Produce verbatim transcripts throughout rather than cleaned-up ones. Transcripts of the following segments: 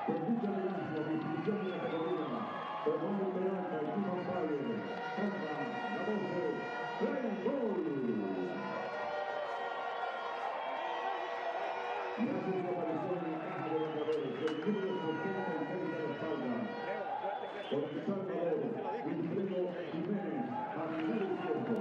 Con mucha elegancia, distinción de la categoría, con nuevo Peralta, el equipo Valle, contra la voz de Play Gol. Y hace su aparición en la caja de bateadores, el número sesenta y seis de la espalda. Con el Salvador, Wilfredo Jiménez, a nivel izquierdo.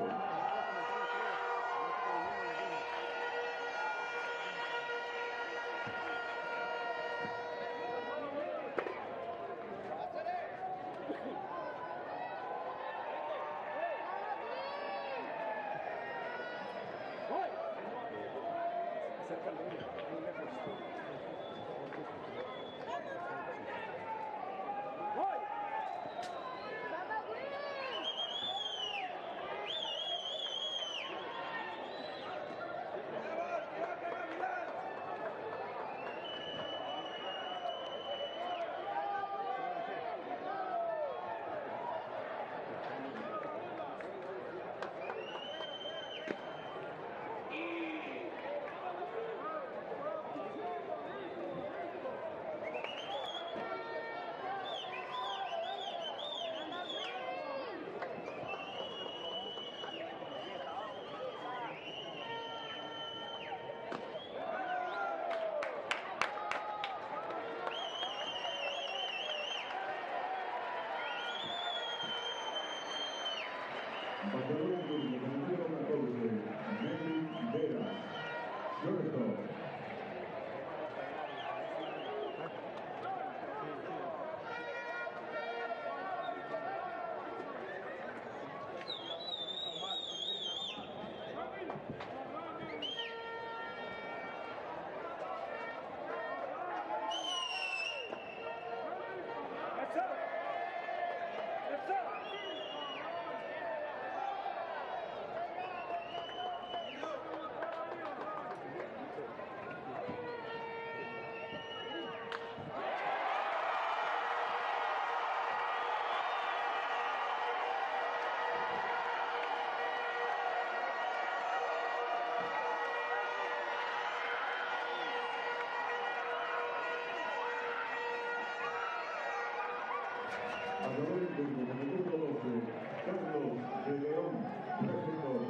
Bateador en turno, con el número catorce, Melvin Vera, shortstop. Bateador en turno, con el número doce, Carlos de León, receptor.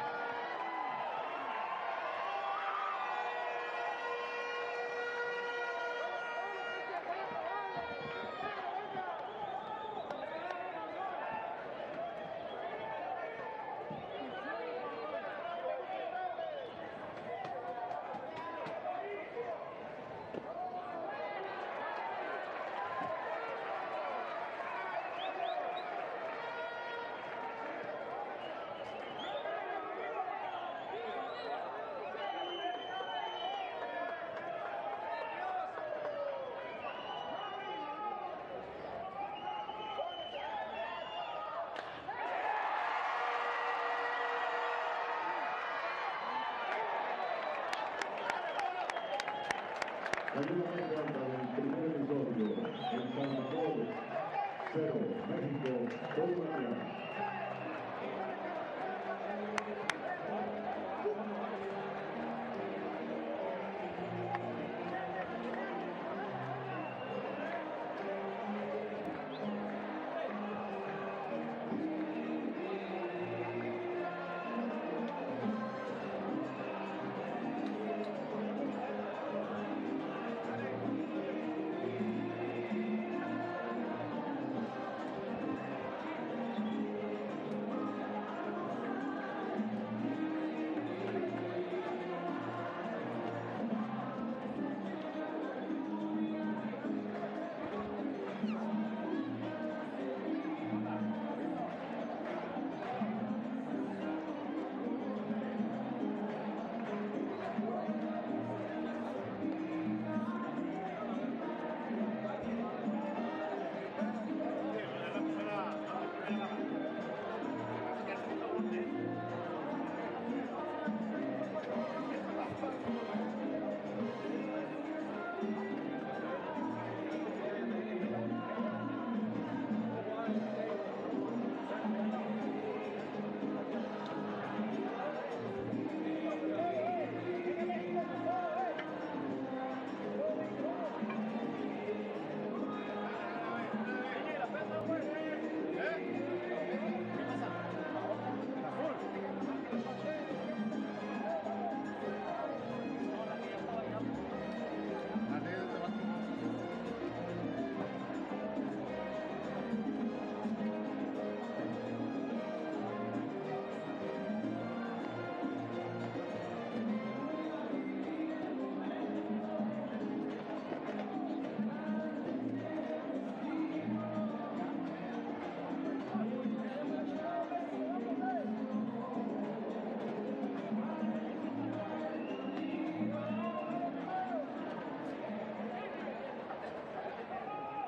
Cayó la más alta del primer episodio, El Salvador, cero, México, Colombia.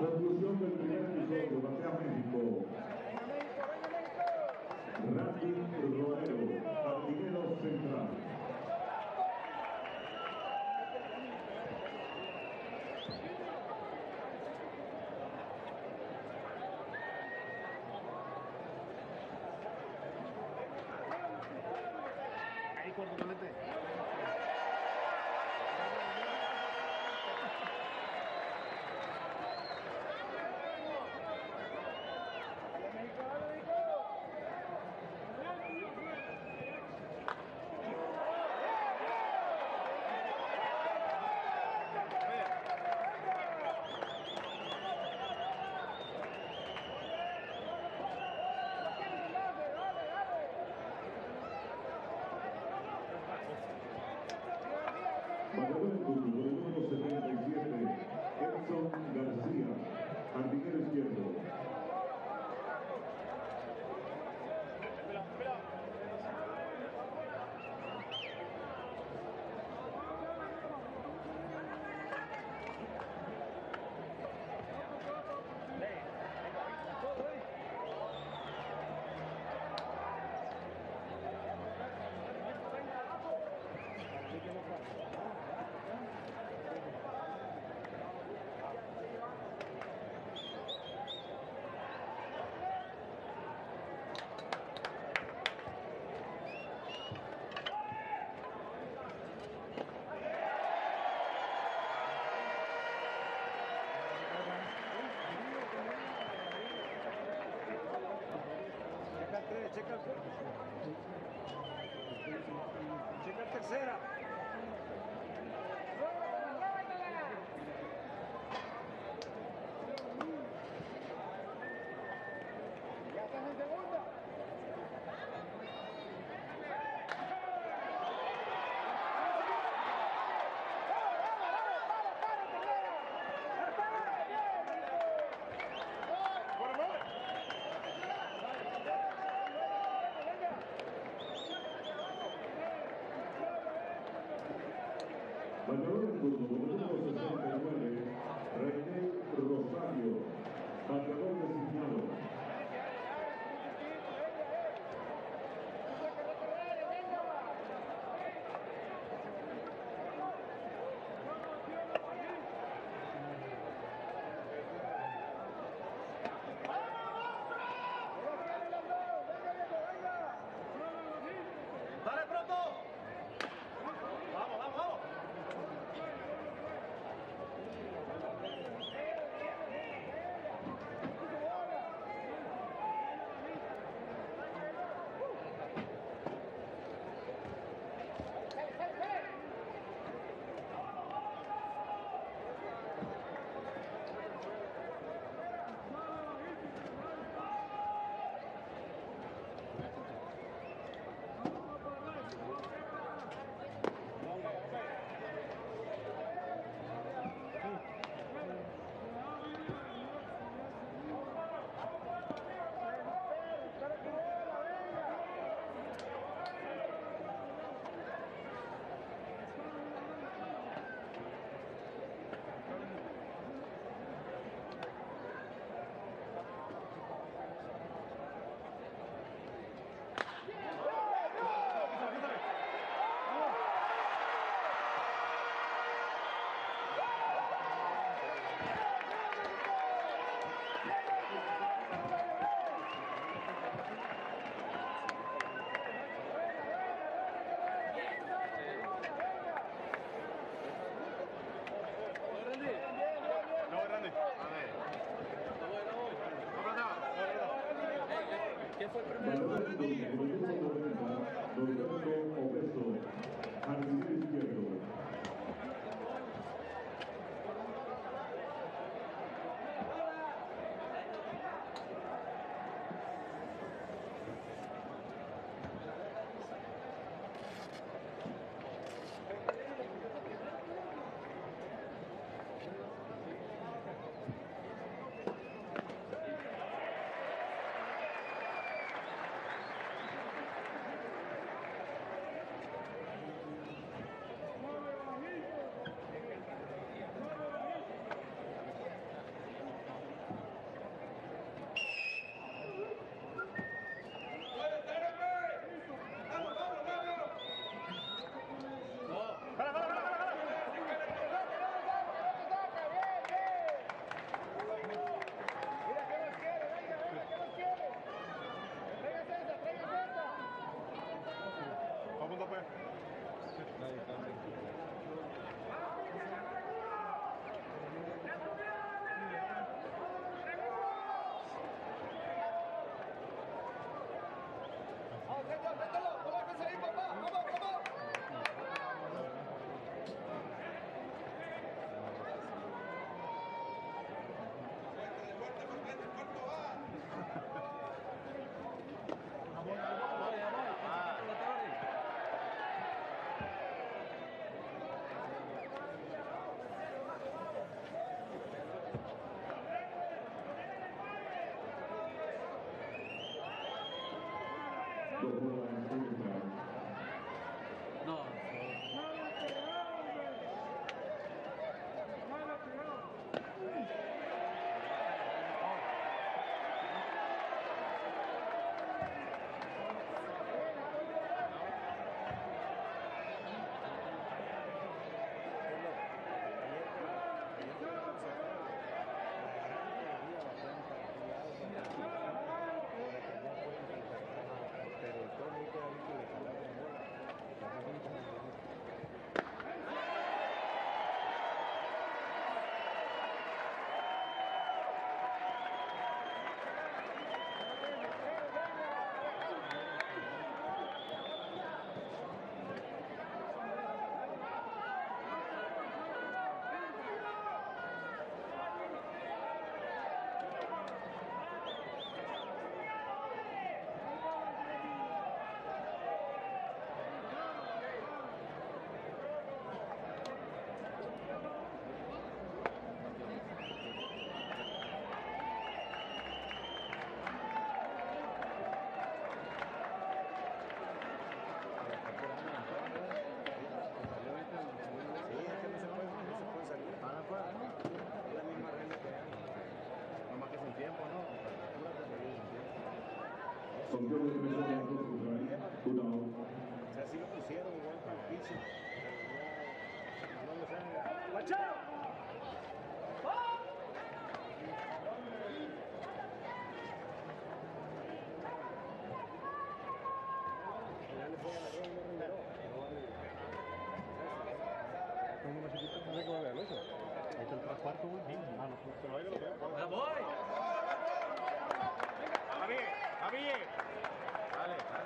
Conclusión del primer episodio, Batea México. Randy Romero, jardinero central. Ahí corto colete. Bateador en turno, por el número setenta y siete, Edson García, jardinero izquierdo. Checa el Checa el tercera. Ya estás en segunda. Bateador en turno, por el número sesenta y nueve, René Rosario, bateador designado. ¡Dale pronto! ¡Vamos, vamos, vamos! ¿Quién fue el primero? Bateador en turno, por el número noventa, Norberto Obeso, jardinero izquierdo. Dos bolas, un strike. No. Control de tres bolas, dos strike. Un out. O sea, sí lo pusieron igual para el piso. Pero no, no lo saben. ¡Guachao! Ya le fue a la red, no renderó. ¿Cómo no se quita? No sé cómo ver eso. Ahí está el tres cuartos, güey. Ah, no, pero ahí lo veo. ¡Ya voy! ¡Javi! ¡Javi! Dale, dale.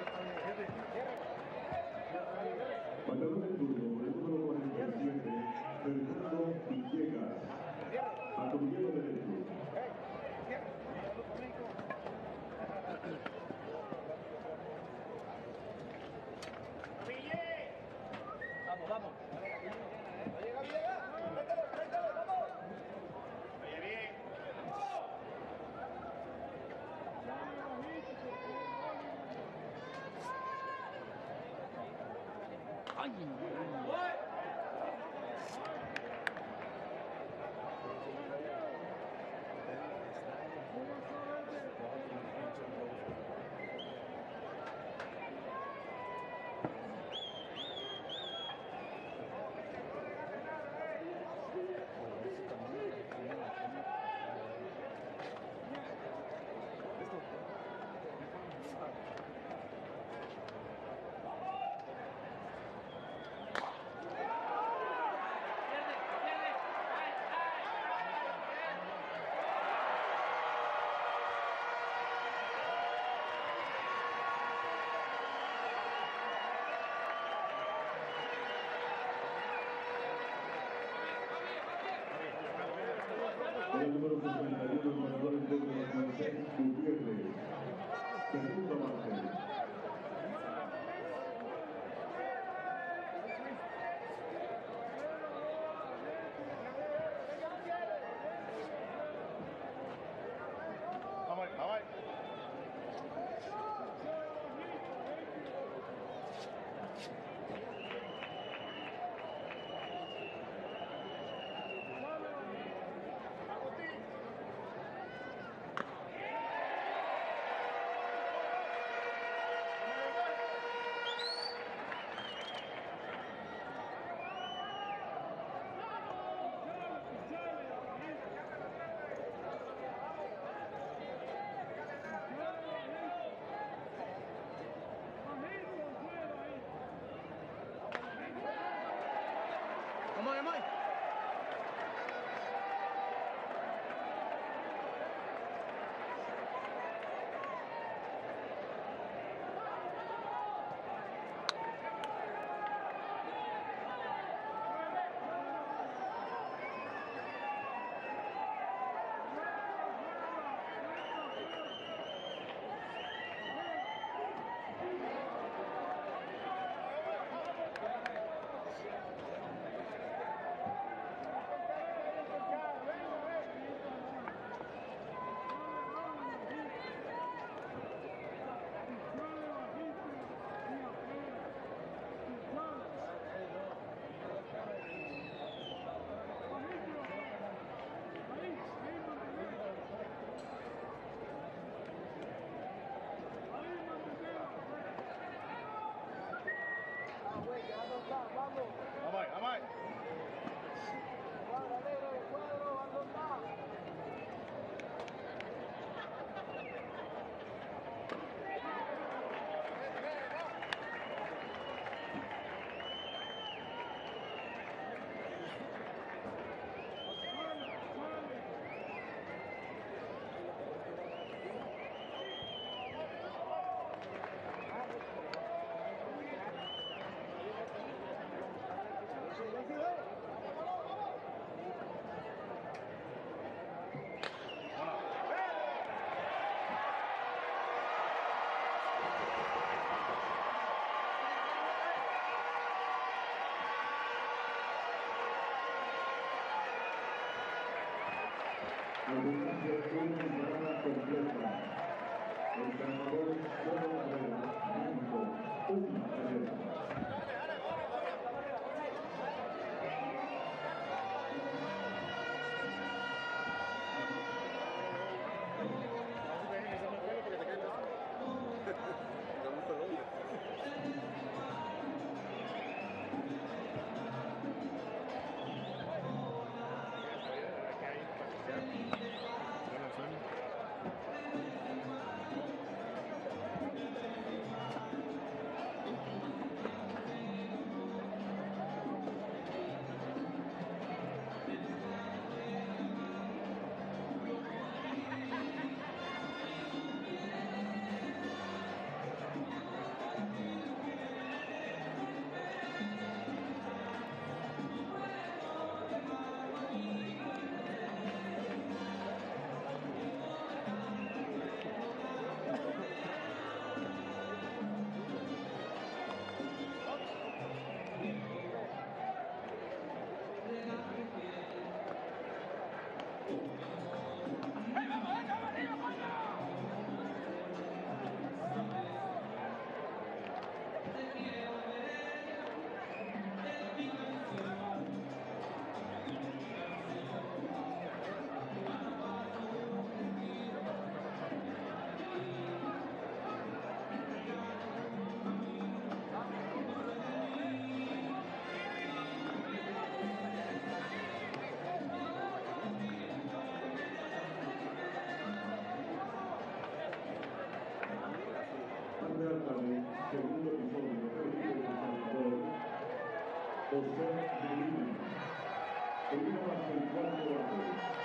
Bateador del turno, el número cuarenta y siete, Fernando Villegas. A tomillero derecho. Vamos, vamos. ¡Ay! Con el número cincuenta y uno, el bateador del turno, Moisés Gutiérrez. Segundo base. Vamos, vamos. al gimnasio una entrada completa. El ganador solo carrera, México, una carrera. Segundo episodio, El Salvador, José Medina, primera base, cuarto bate.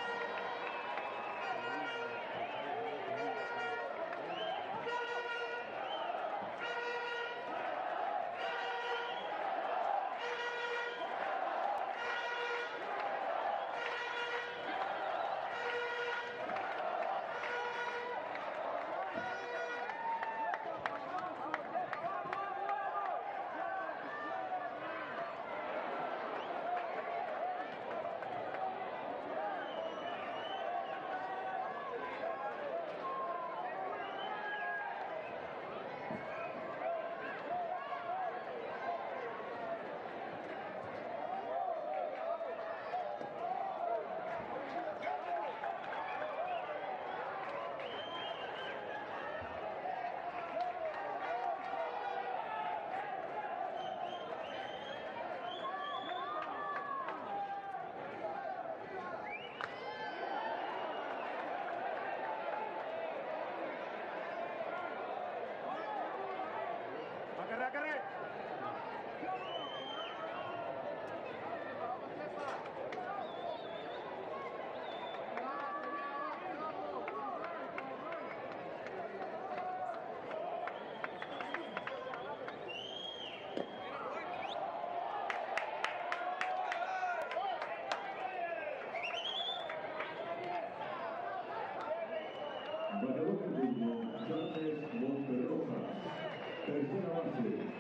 Bateador de turno, Charles Monterrosa, tercera base.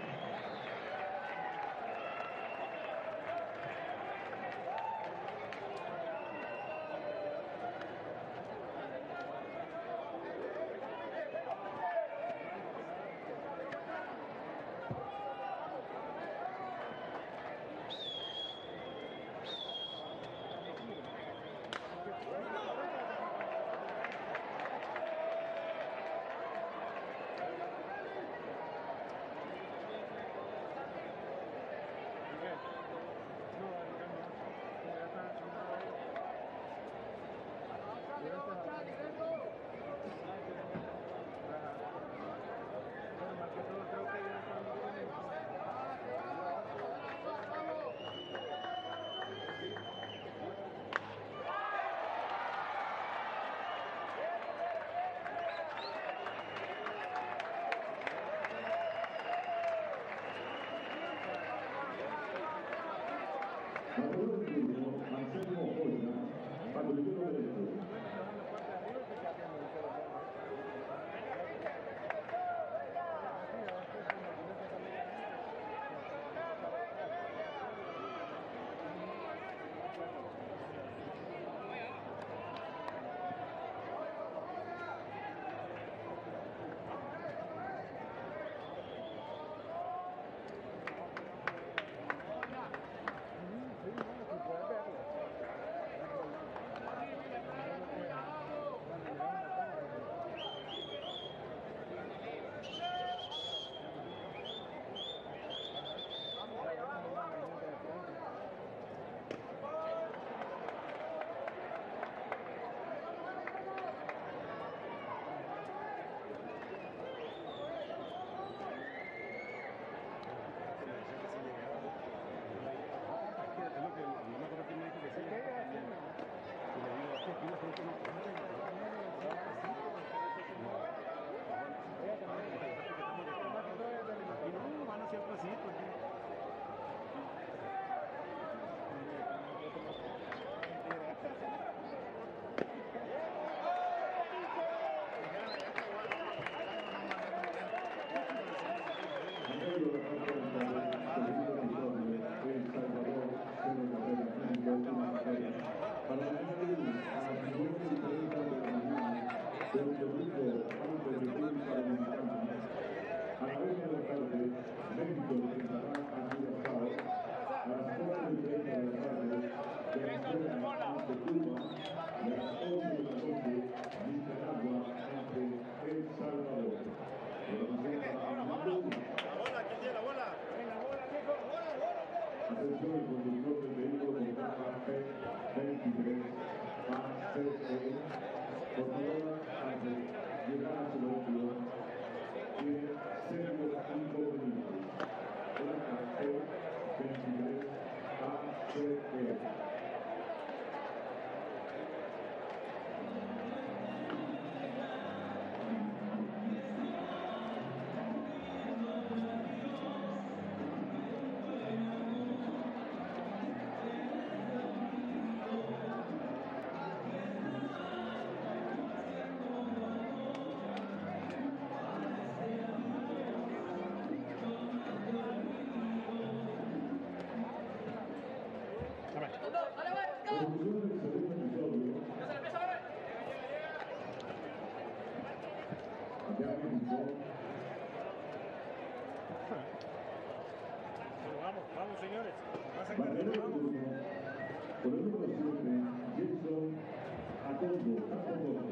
Pero vamos, vamos, señores. Pasen Marcador carrera, de vamos. turno. Por el número siete, Jason Atongo, campo corto.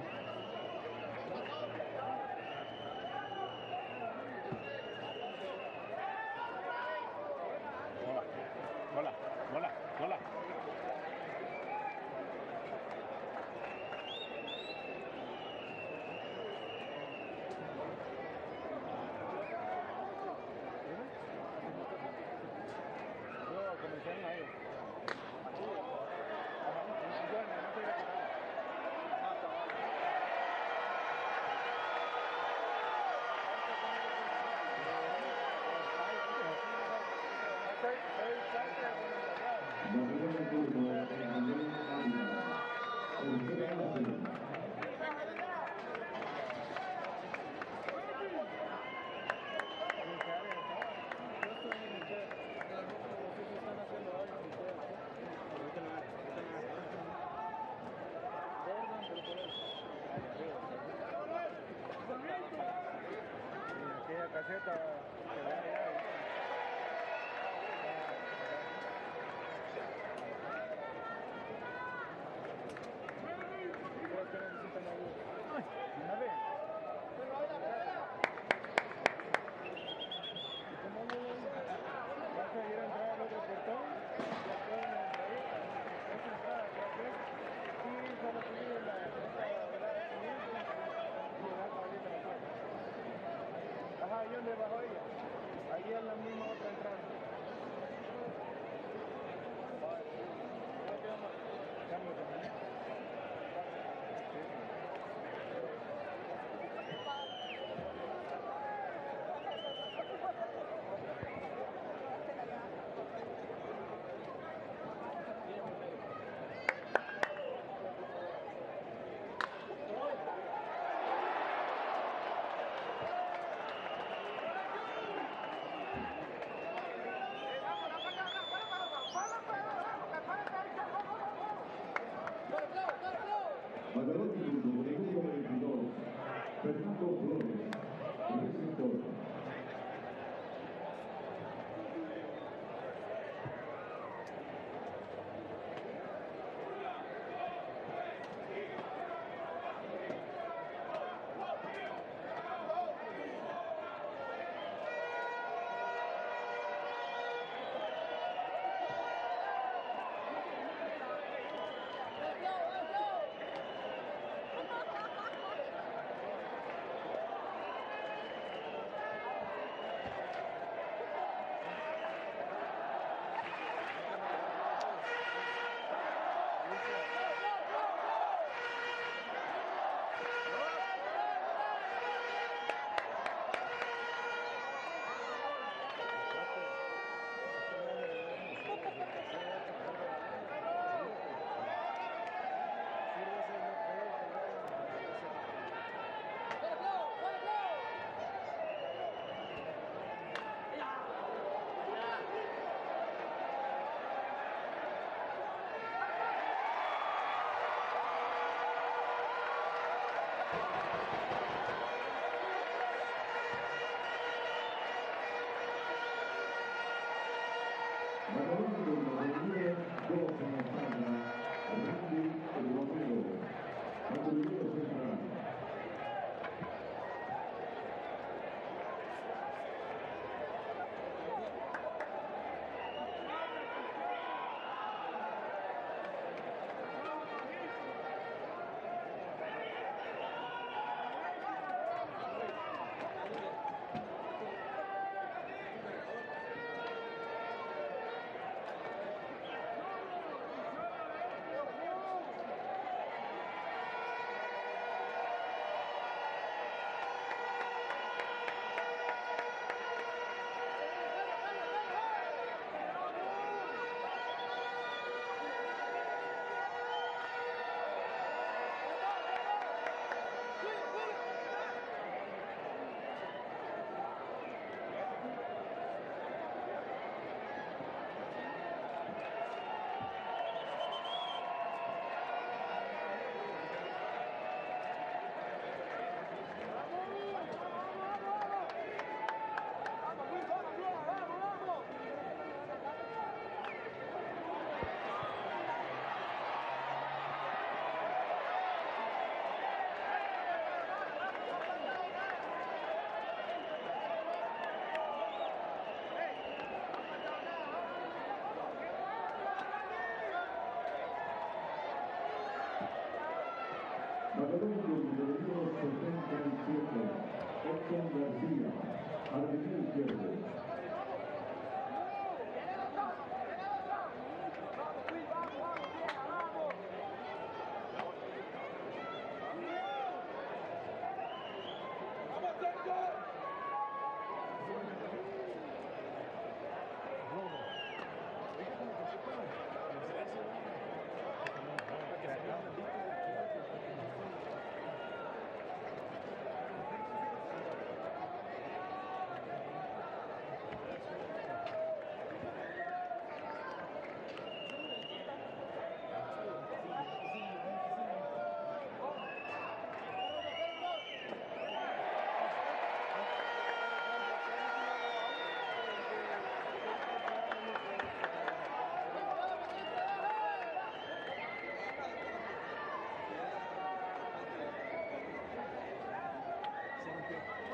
Bola, bola, bola. Yo comencé en ahí. Marcador de turno, Emanuel Ávila. Tercera base. Aquella caseta que ve allá. Creo que necesitan ayuda. A ver. ¿Y cómo vas a ir a entrar al otro portón? Ya pueden entrar ahí. Esa entrada que haces. Y solo subir la esta velada quinientos y llegar ahorita a la puerta. Ajá, ¿y dónde bajó ella? Ahí es la misma otra entrada. Cambio de manera.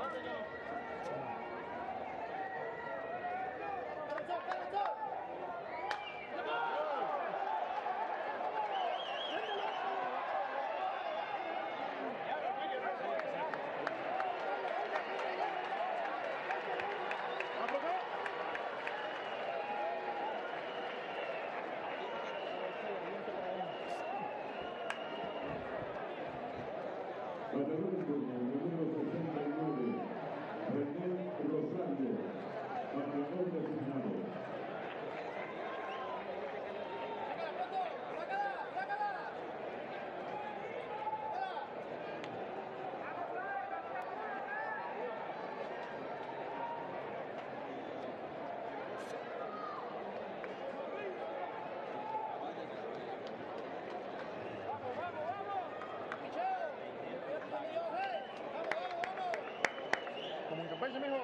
Bateador de turno, número sesenta y nueve, René Rosario, bateador designado. Como en campeche, mijo.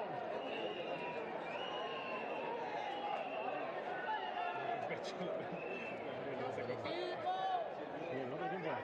Y el otro tiempo.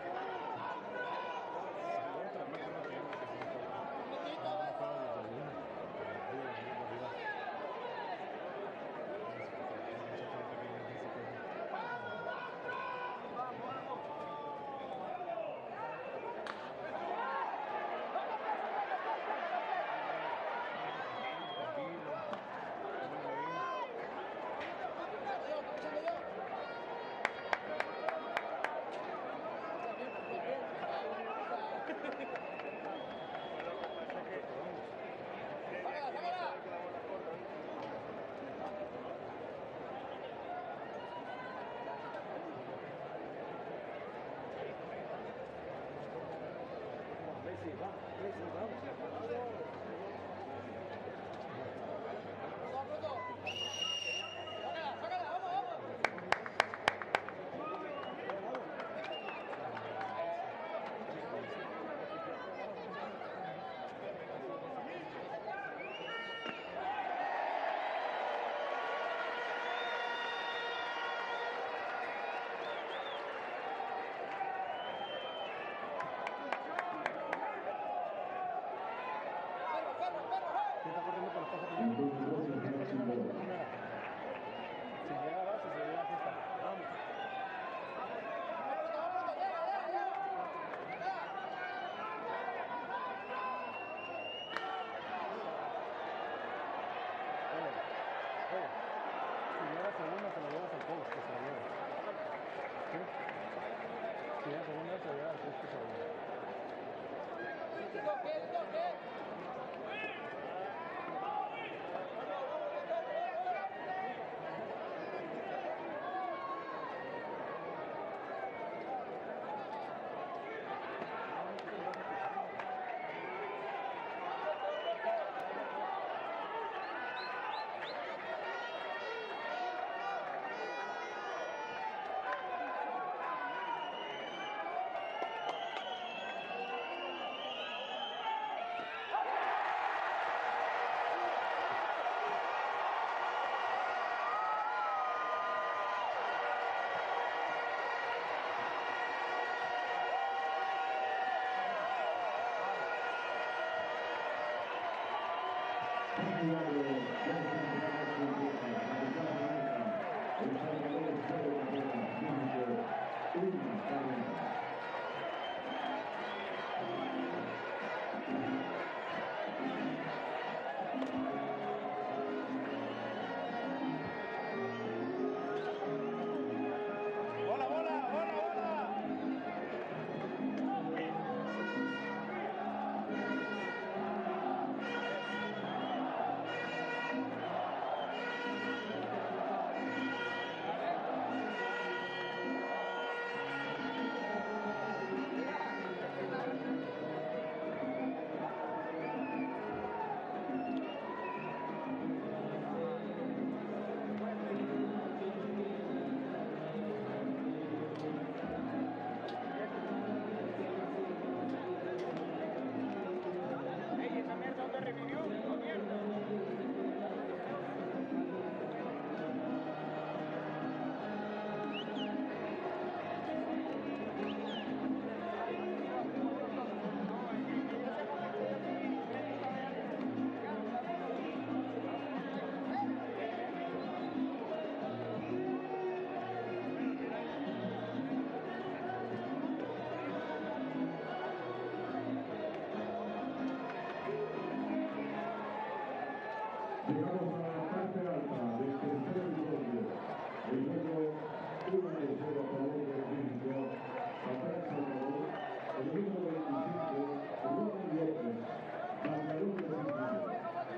Llegamos a la parte alta del tercer episodio. El juego uno por cero a favor de México. Para El Salvador, el número veinticinco, Rubén López, marcador de México.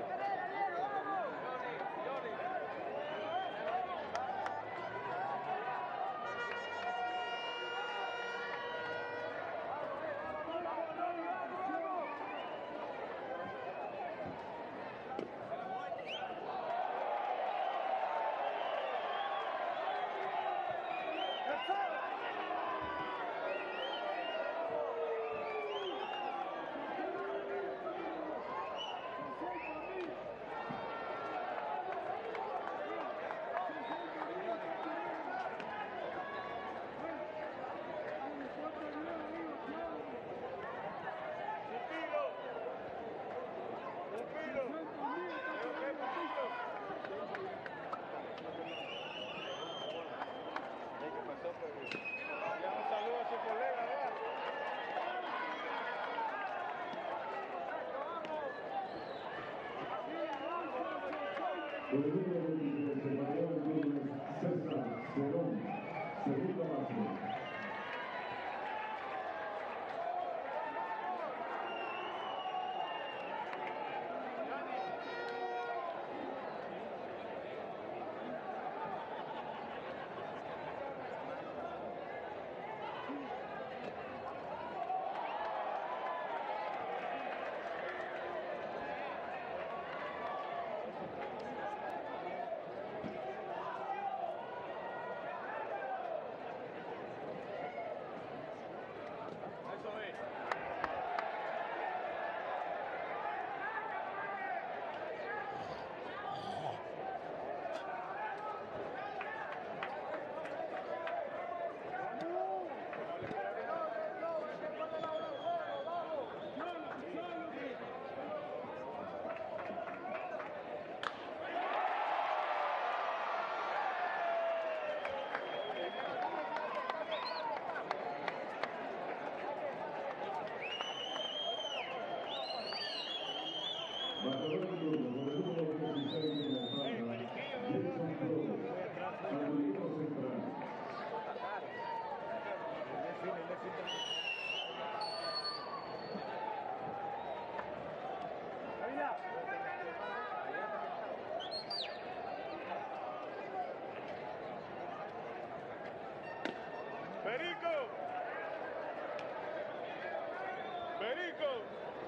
Por el número veintitrés, el marcador del turno es César Cerón, segunda base. Marcador del turno, por el número dieciséis en la espalda, Jason Flores, jardinero central. Perico. Perico.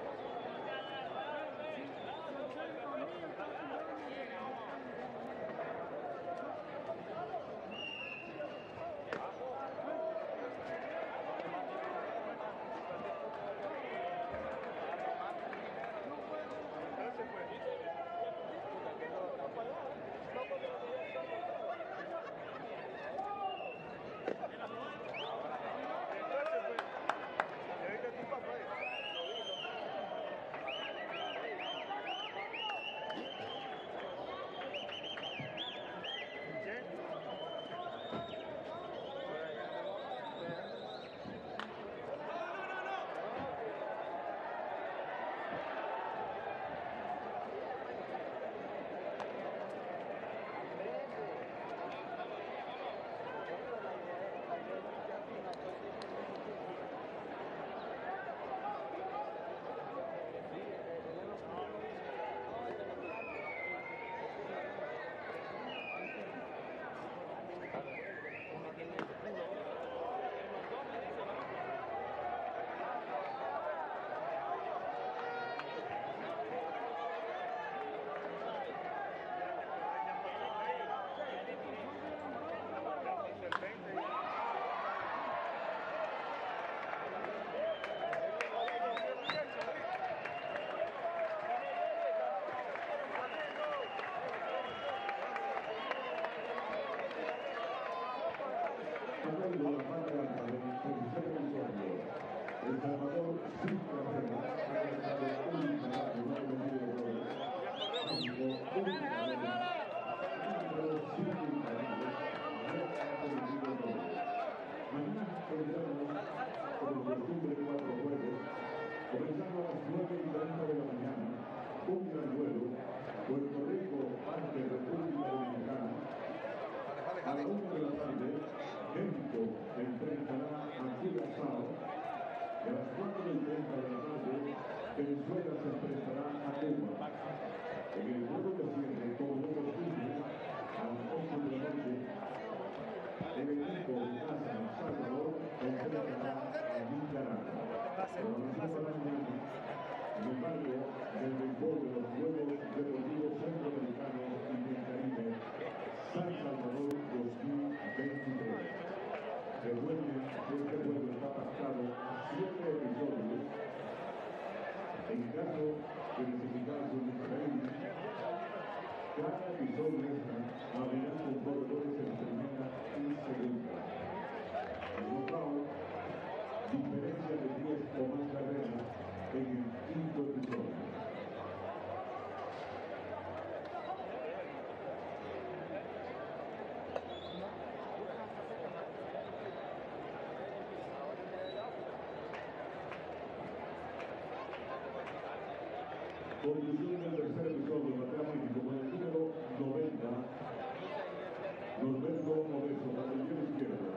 Hablando de la parte alta del tercer episodio, El Salvador cinco a cero ha ganado un impagable, no ha cometido errores. México un impagable, número cinco impagables, no ha cometido errores. Mañana tendremos, como de costumbre, cuatro juegos, comenzando a las nueve y treinta de la mañana, un gran juego, Puerto Rico Mauricio Fernández, en el marco del béisbol de los Juegos Deportivos Centroamericanos y del Caribe, San Salvador dos mil veintitrés. Recuerden que este juego está pactado a siete episodios. En caso de necesitar su diferencia, cada episodio extra abrirá con corredores en primera y segunda. En un round, diferencia de diez o más carreras en el quinto episodio. Conclusión del tercer episodio, batea México con el número noventa, Norberto Modesto, para el pie izquierdo.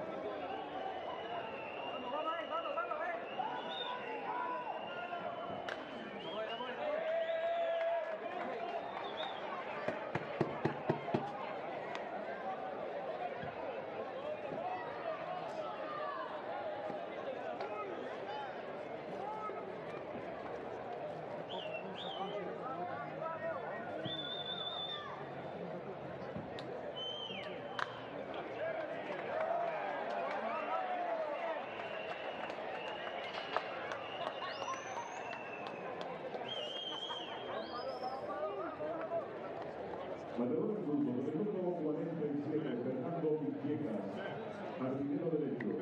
Bateador en turno, con el número cuarenta y siete, Fernando Villegas, jardinero derecho.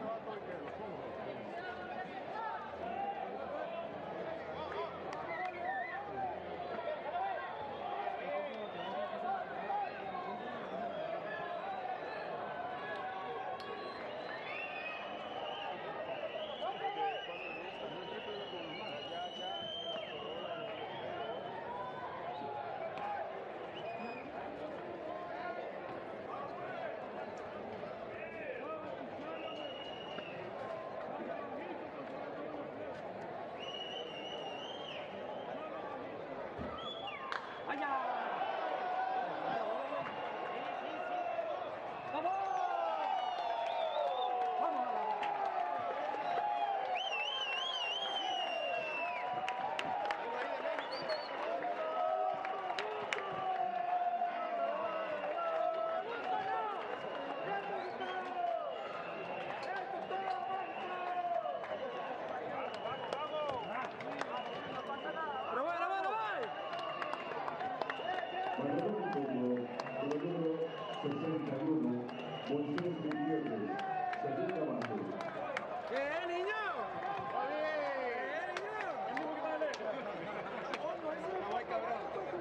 sesenta y uno, Moisés Gutiérrez, segunda base. ¿Qué, niño? ¿Qué, niño? Vamos, cabrón.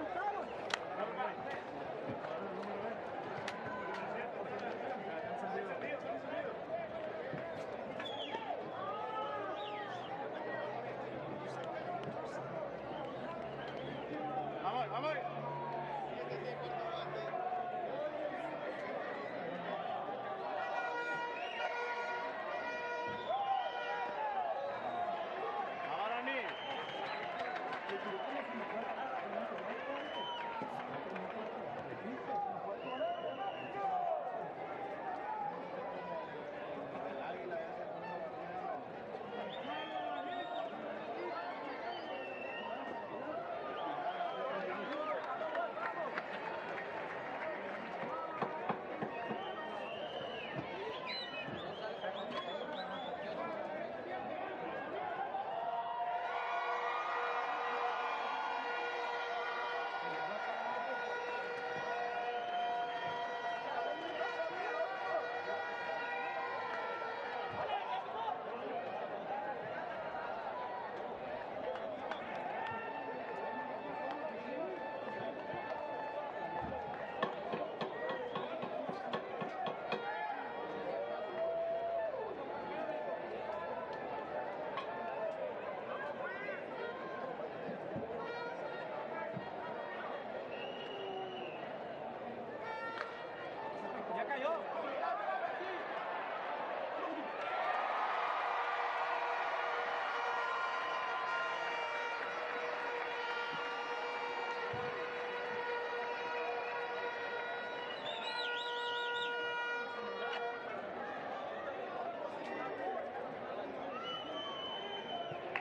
Vamos, vamos.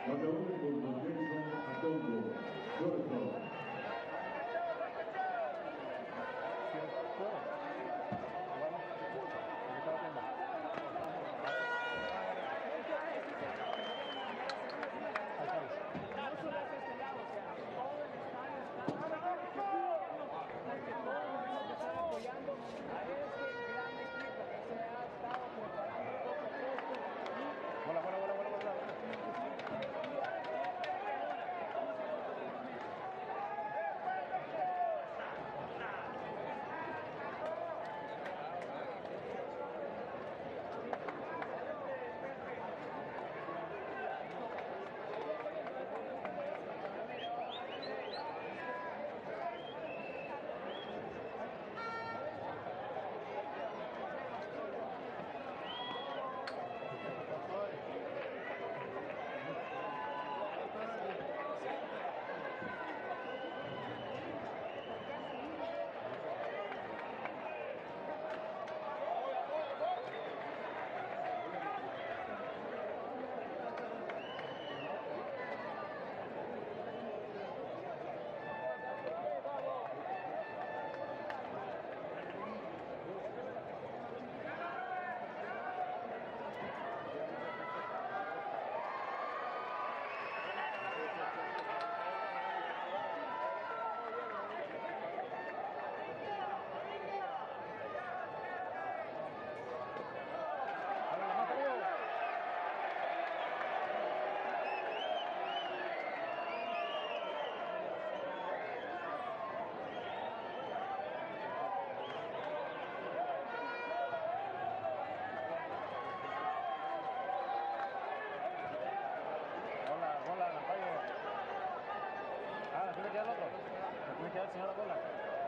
Bateador de turno, Jason Atondo, shortstop. Bola, bola, bola, bola, bola. Señora bola.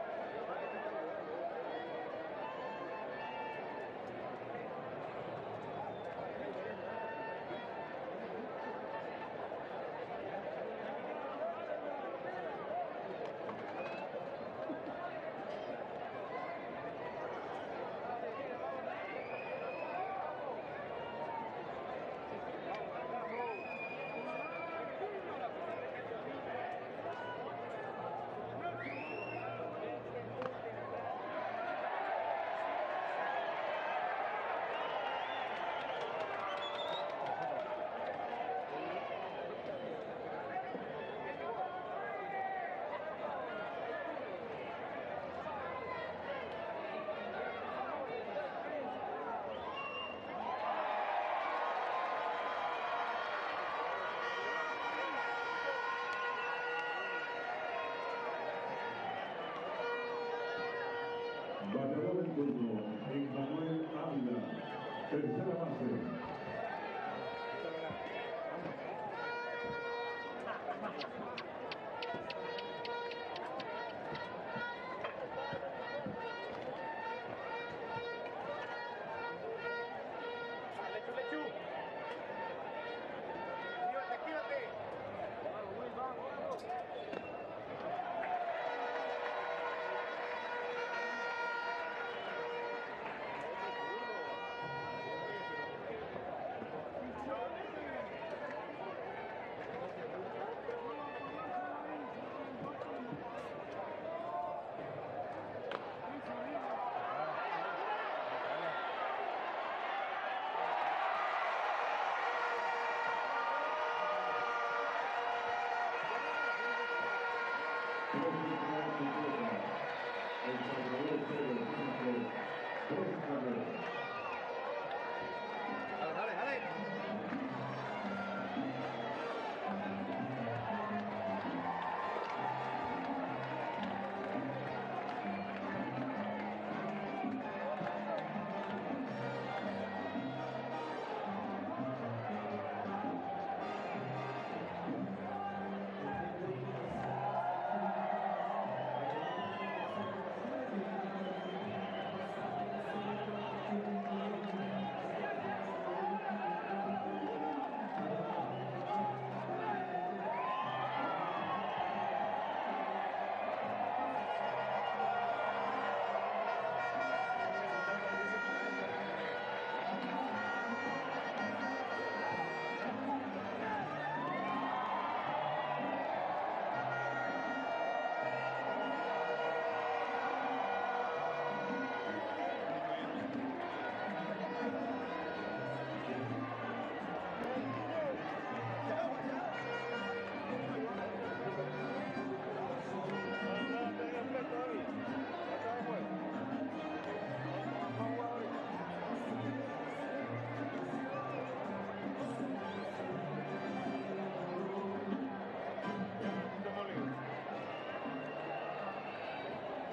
Bateador en turno, Emmanuel Ávila, tercera base. Lechu, lechu. Actívate, actívate. Vamos, Luis, vamos, vamos.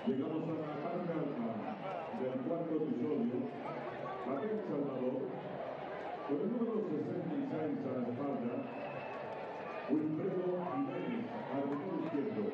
Llegamos a la marca del cuarto episodio. Abel Salvador, con el número sesenta y seis a la espalda, Wilfredo Jiménez, al sector izquierdo.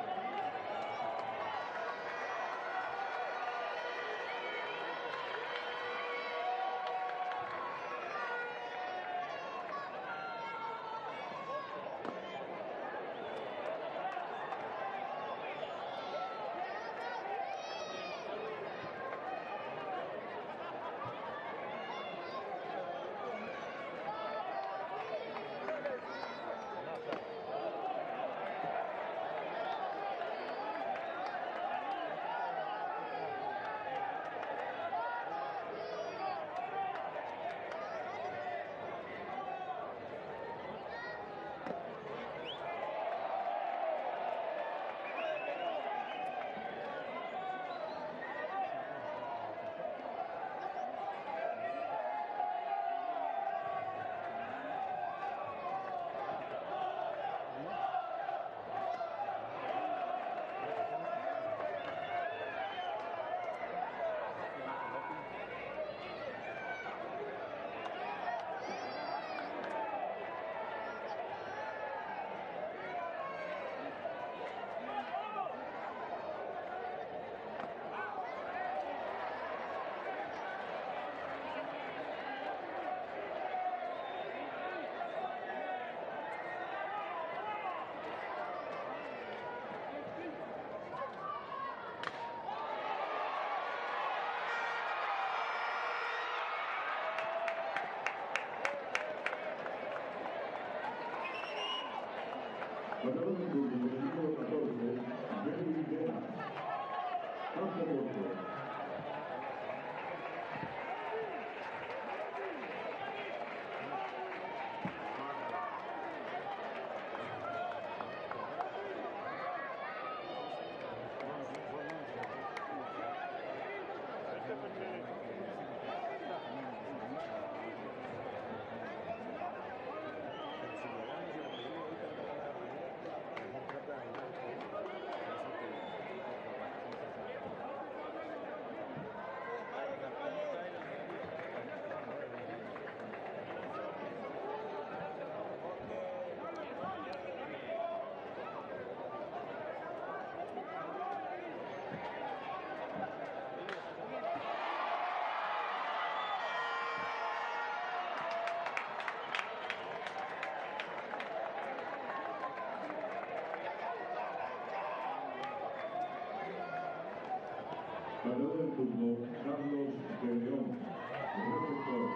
Ganador del turno, con el número catorce, Jerry Guerra. Campo corto. Ganador del turno, Carlos de León, receptor.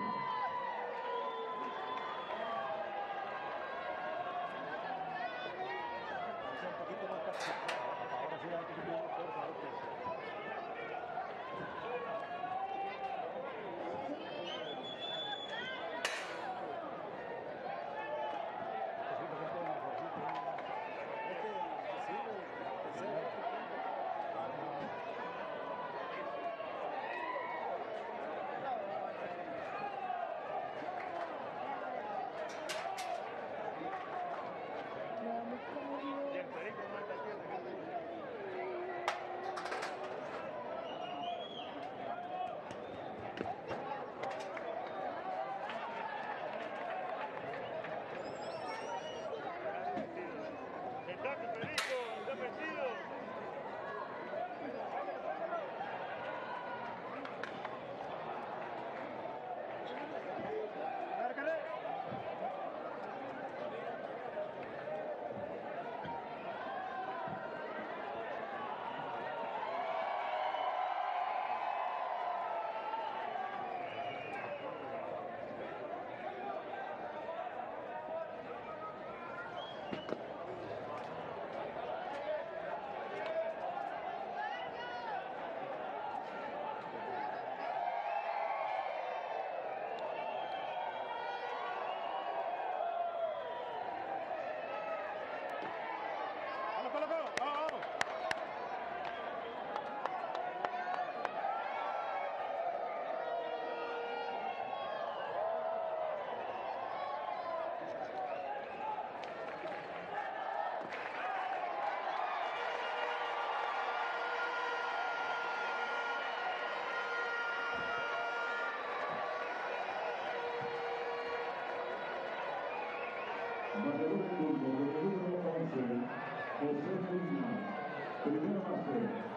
marcador del turno del número once, José Molina. Primera base.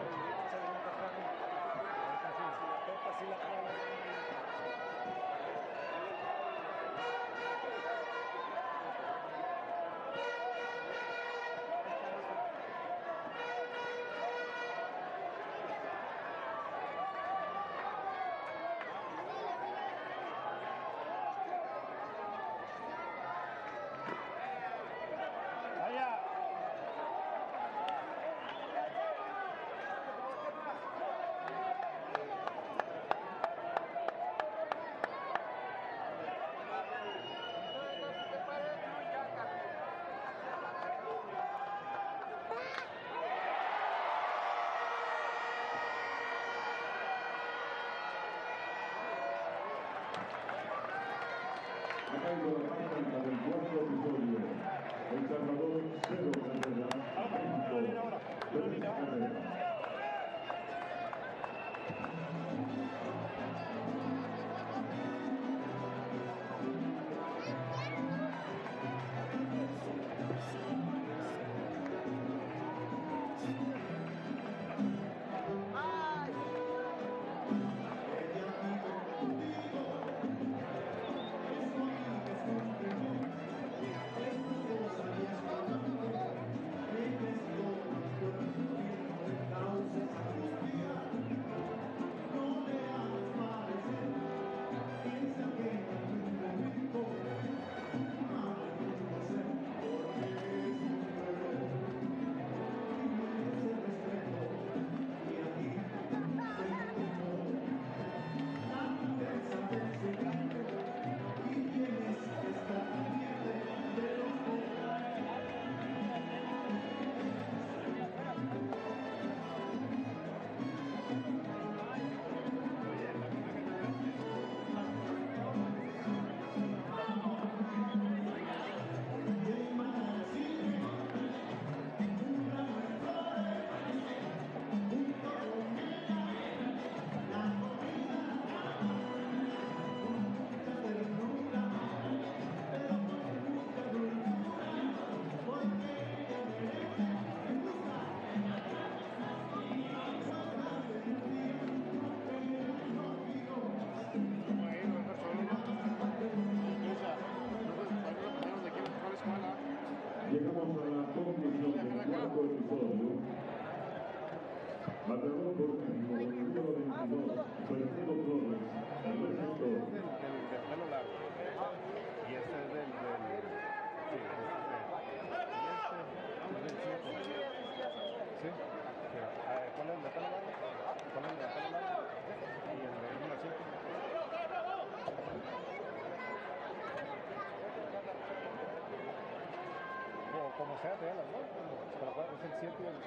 Acá hay la cuenta del cuarto episodio. El Salvador cero carreras, México tres carreras. Llegamos a la conclusión del cuarto episodio. Marcador por México, el número veintidós, Fernando Flores, el receptor. Del, del, del pelo largo. Y este es del... del sí, este es del... Y este es del siete. ¿Sí? Eh, ¿Cuál es el de pelo largo? ¿Cuál es el de pelo largo? Y el de número siete. O como sea, te da las dos. Pero es el siete y el...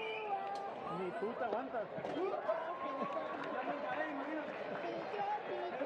Ni tú te aguantas.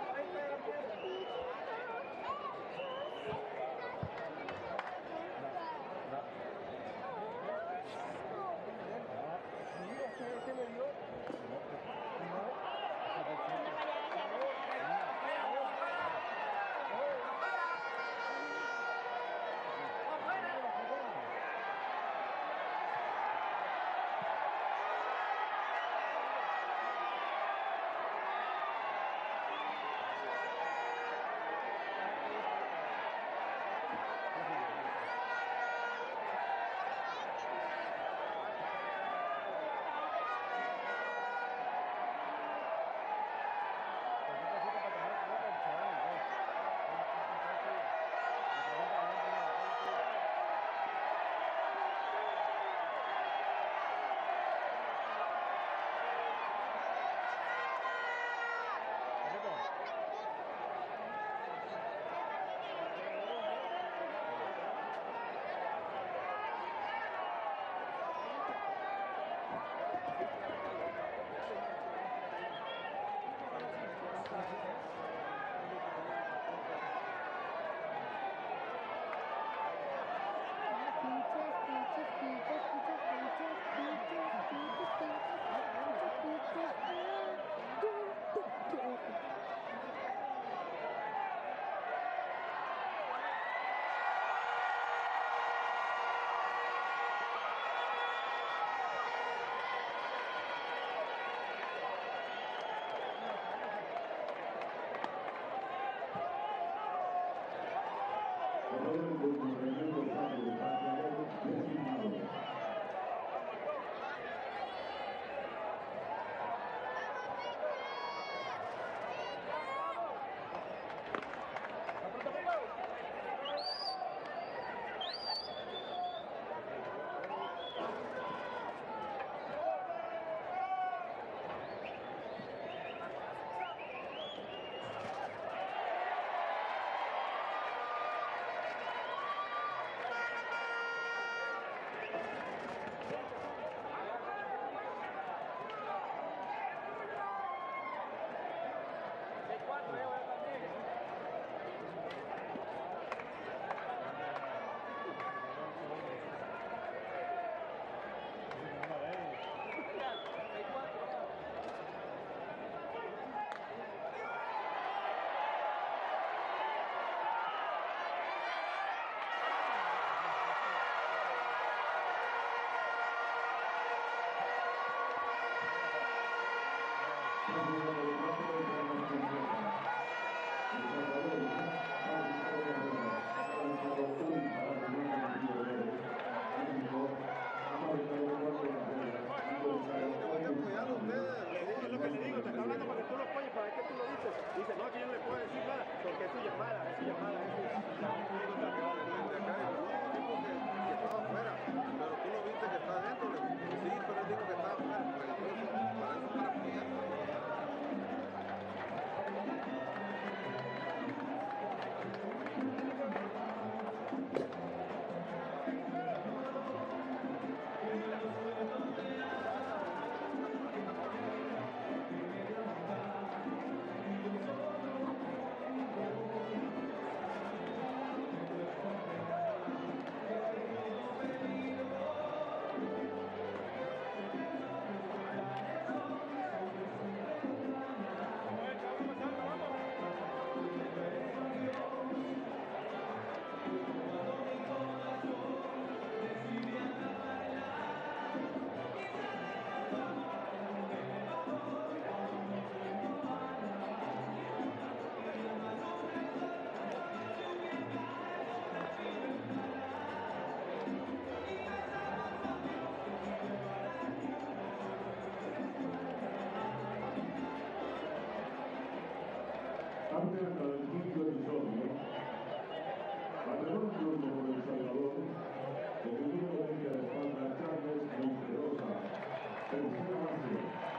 Antes del quinto episodio, alrededor del grupo por El Salvador, el número veinte de espalda Charles Monterosa, tercera base.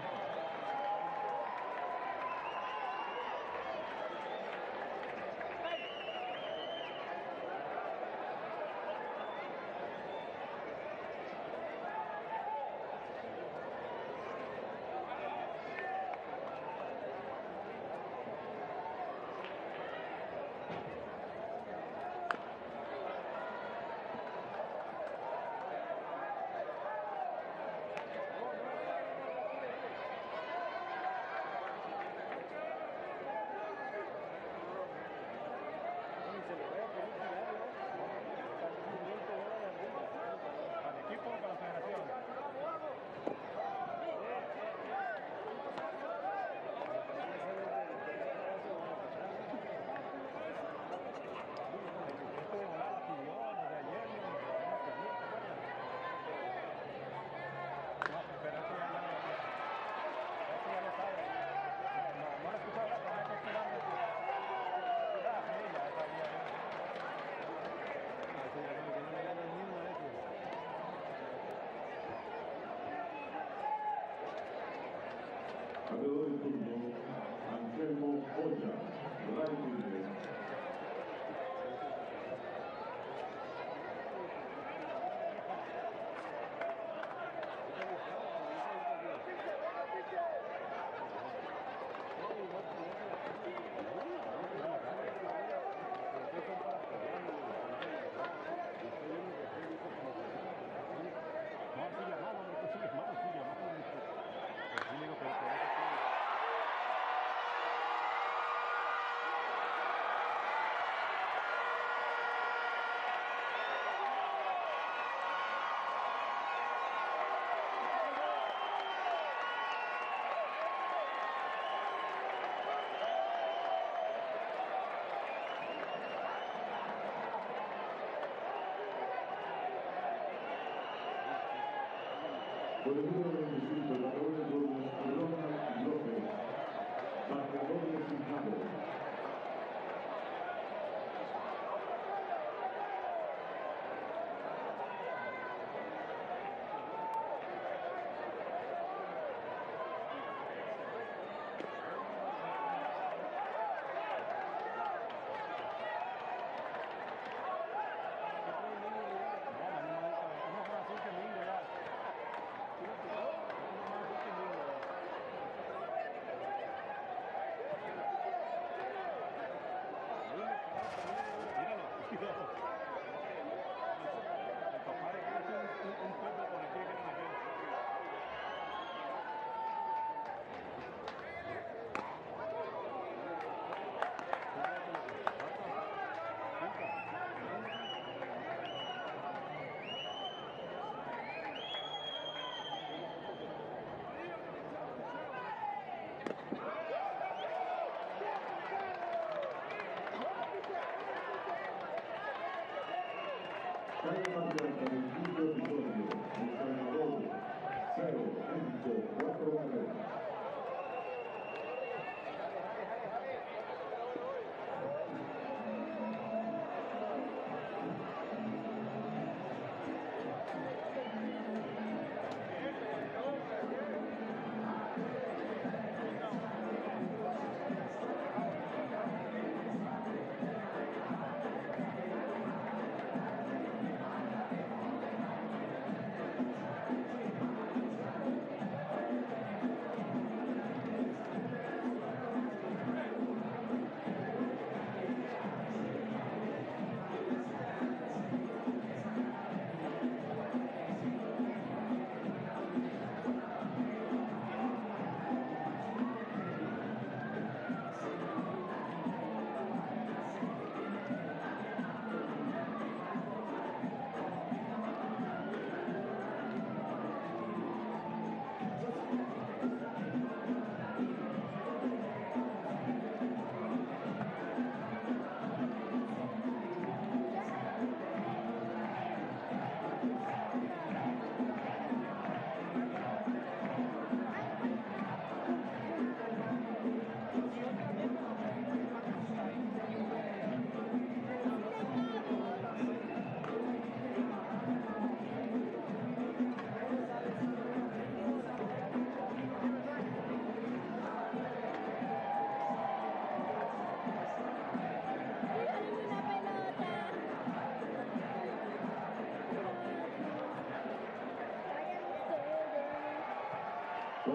Alrededor del turno, Anselmo Oya, right fielder. Por el número veinticinco, el bateador del turno, Ronald López, bateador designado. Cae campeón del quinto episodio, El Salvador, cero, cinco, cuatro carreras.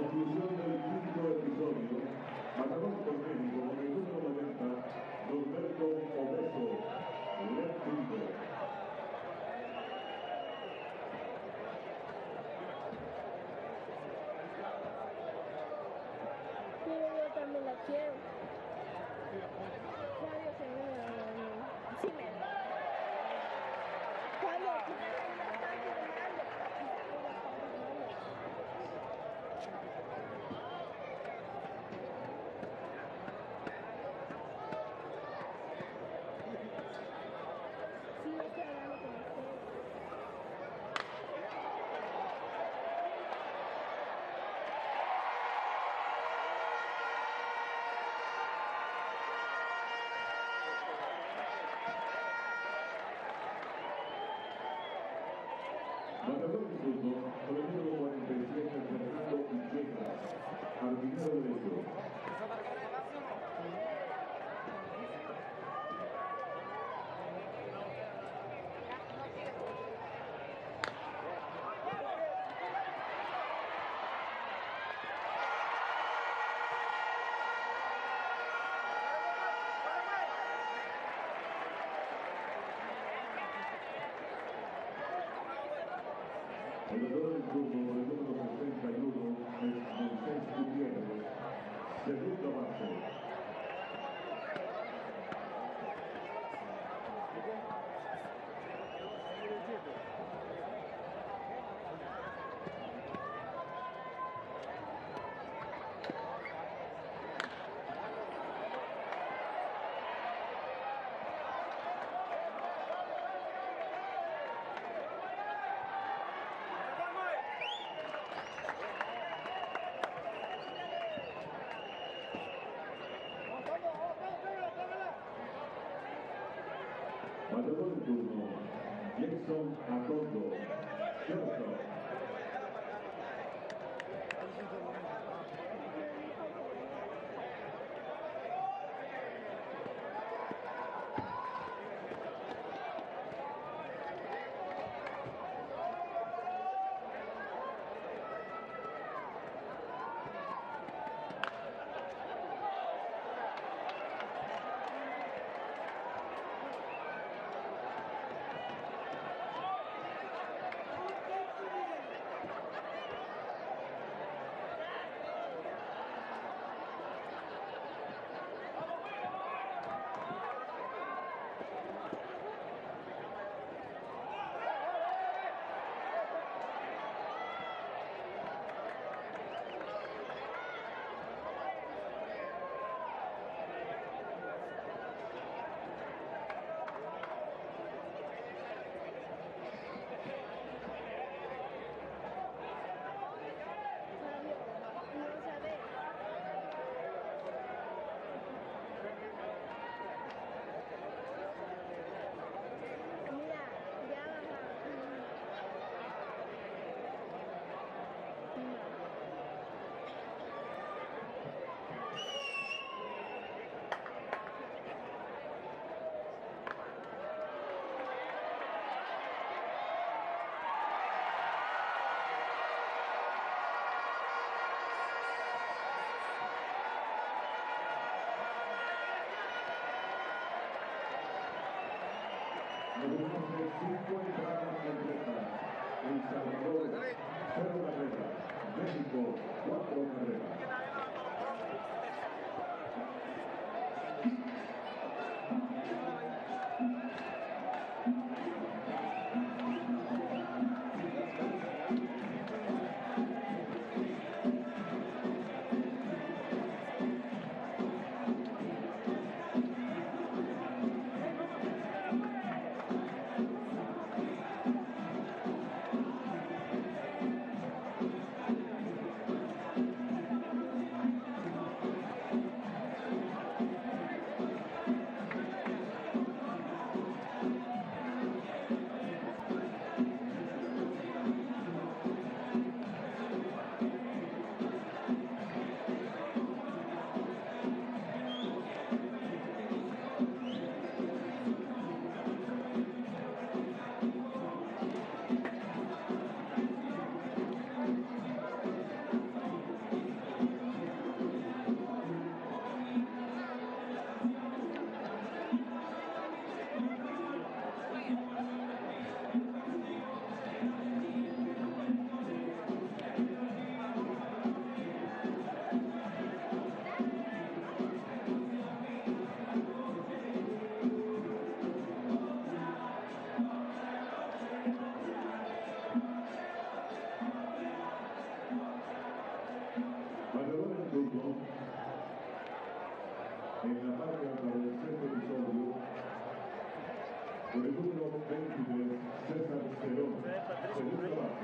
conclusión del quinto episodio, matador por México con el número noventa, Norberto Obeso, left fielder. Sí, yo también la quiero. Fabio se me sí me Fabio, quizás ahí la están filmando. Quizás ahí la están filmando. Sí, yo estoy hablando con ustedes. Matador de turno, con el número cuarenta y siete, Fernando Villegas, jardinero derecho. El autor del turno, con el número sesenta y uno, es Moisés Gutiérrez, segunda base. Matador del turno, Jackson Atondo, shortstop. cinco entradas completas. El Salvador, cero carreras. México, cuatro carreras. marca para el sexto episodio, con el número veintitrés, César Cerón, segunda base.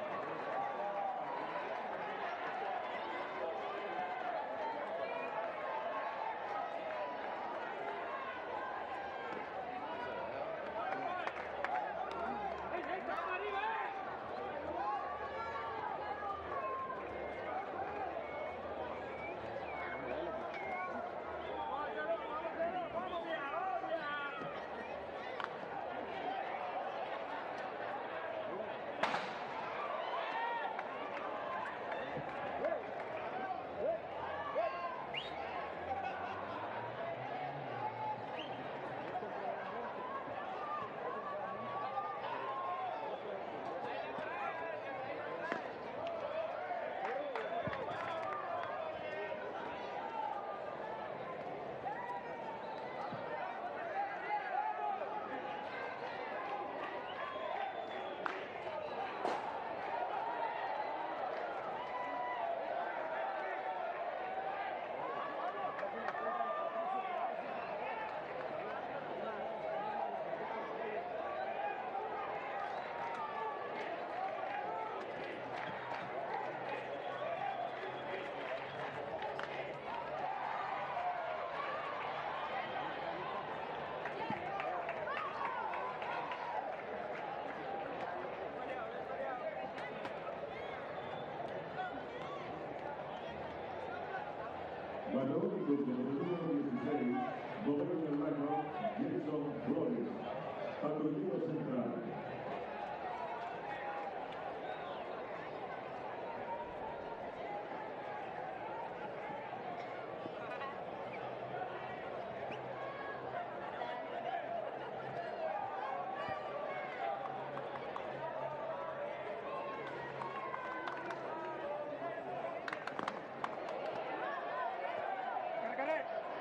Balón desde el número dieciséis, noveno en el año, Jason Flores, patrullero central. Cargaré.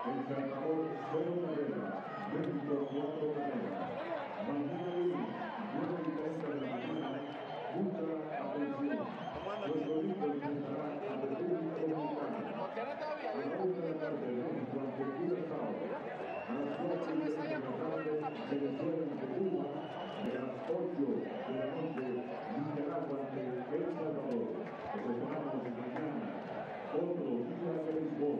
El Salvador, cero carreras. México, cuatro carreras. Mañana lunes, nueve y treinta de la mañana, mucha atención. Puerto Rico enfrentará a República Dominicana. A la una de la tarde, México ante Curazao. A las cuatro y treinta de la tarde, Venezuela ante Cuba. Y a las ocho de la noche, Nicaragua ante El Salvador. Nos esperamos mañana. Otro día de béisbol.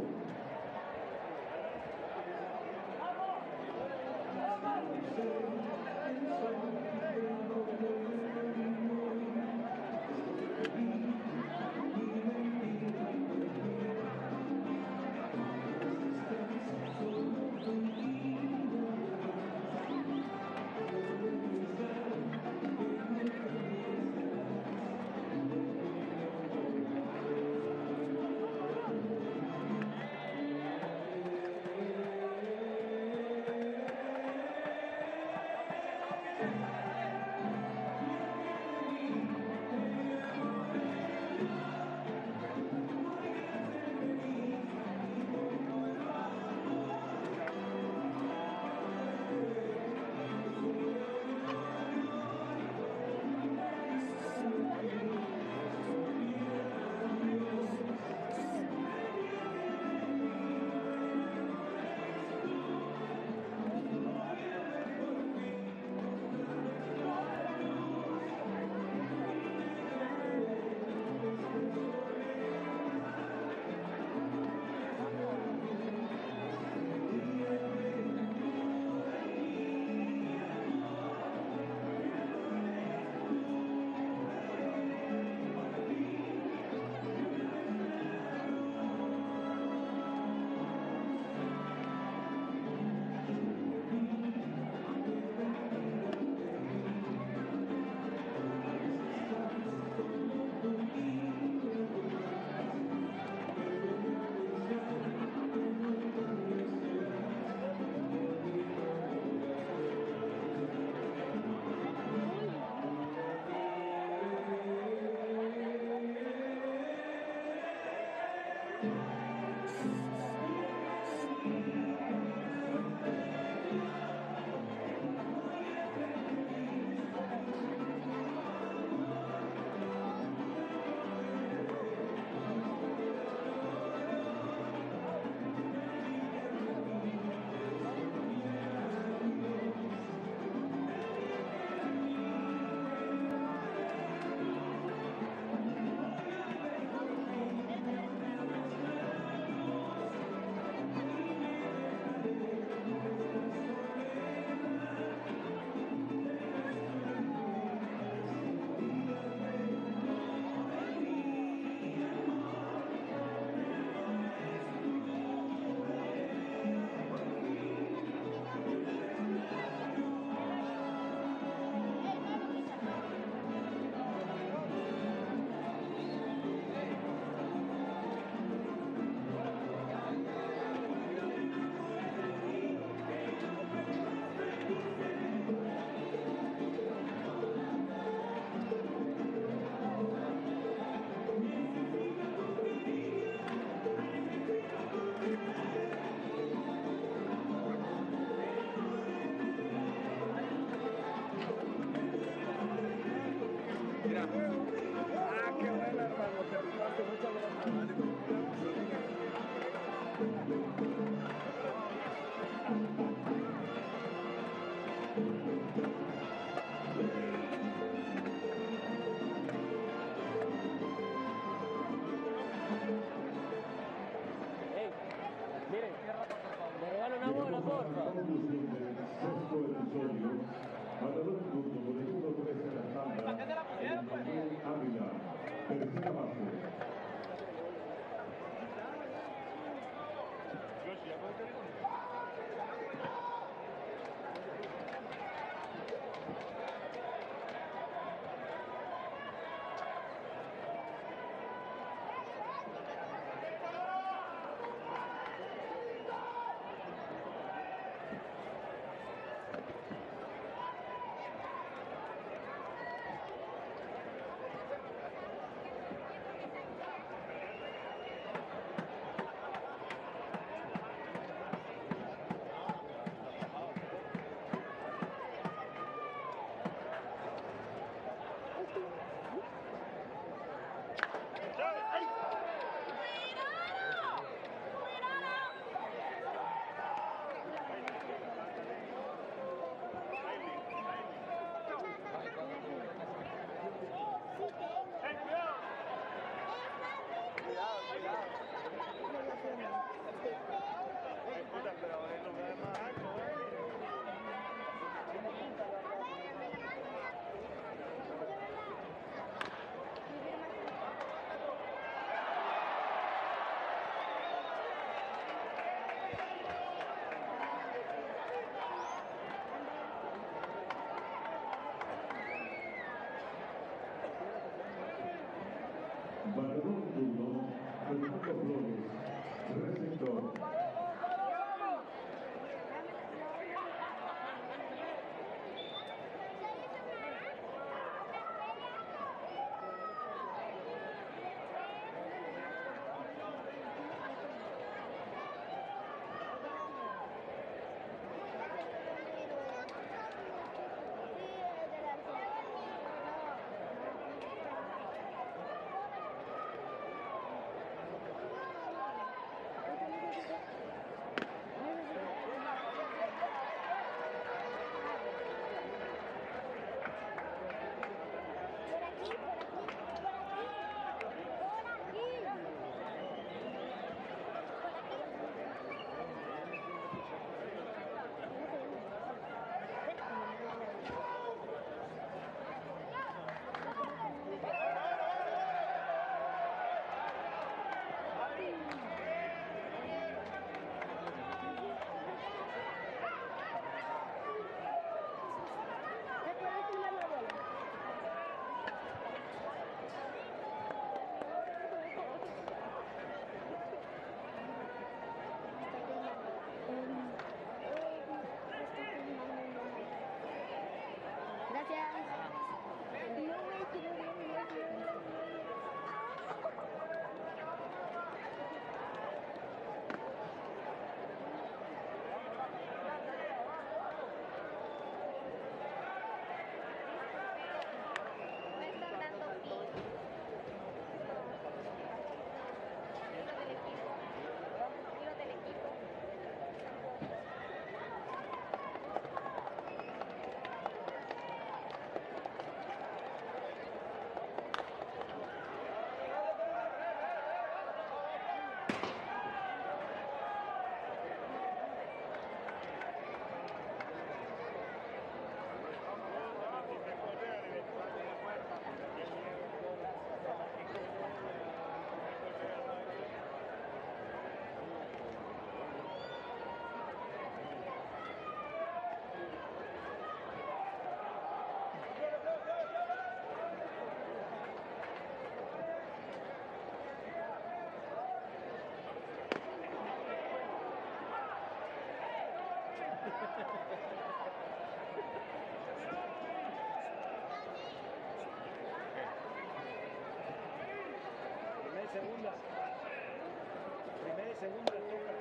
Primera y segunda. Primera y segunda le toca.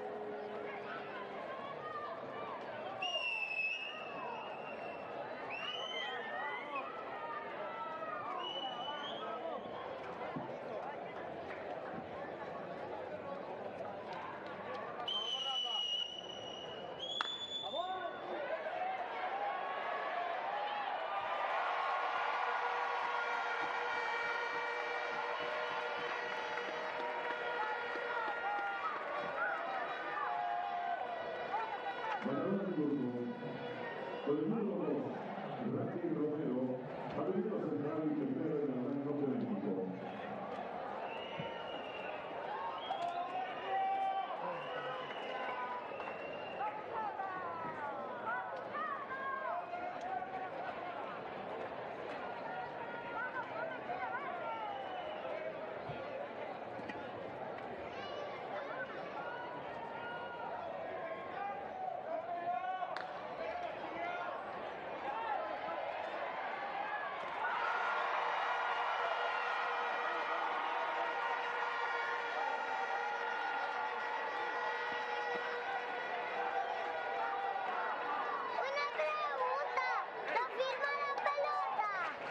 Ganador del turno, con el número dos, Randy Romero, favorito central y primero en el rango olímpico. Una pregunta. ¿No firma la pelota?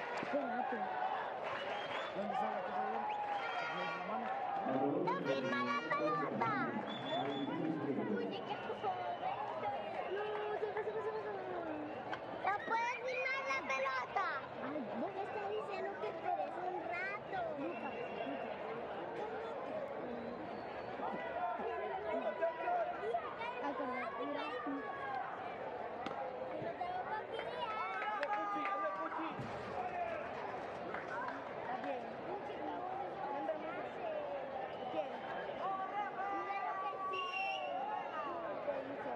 ¿Dónde está la cosa bien? ¿En la mano? ¡No firma la pelota! Oye, ¿qué pasó? No, se va, se va, se va, se va. ¿No puedes firmar la pelota? Ay, vos me estás diciendo que esperes un rato. Lucas, Acordate, mira. No tengo coquilla. Está bien. ¿Quién? Claro que sí. ¿Qué hizo?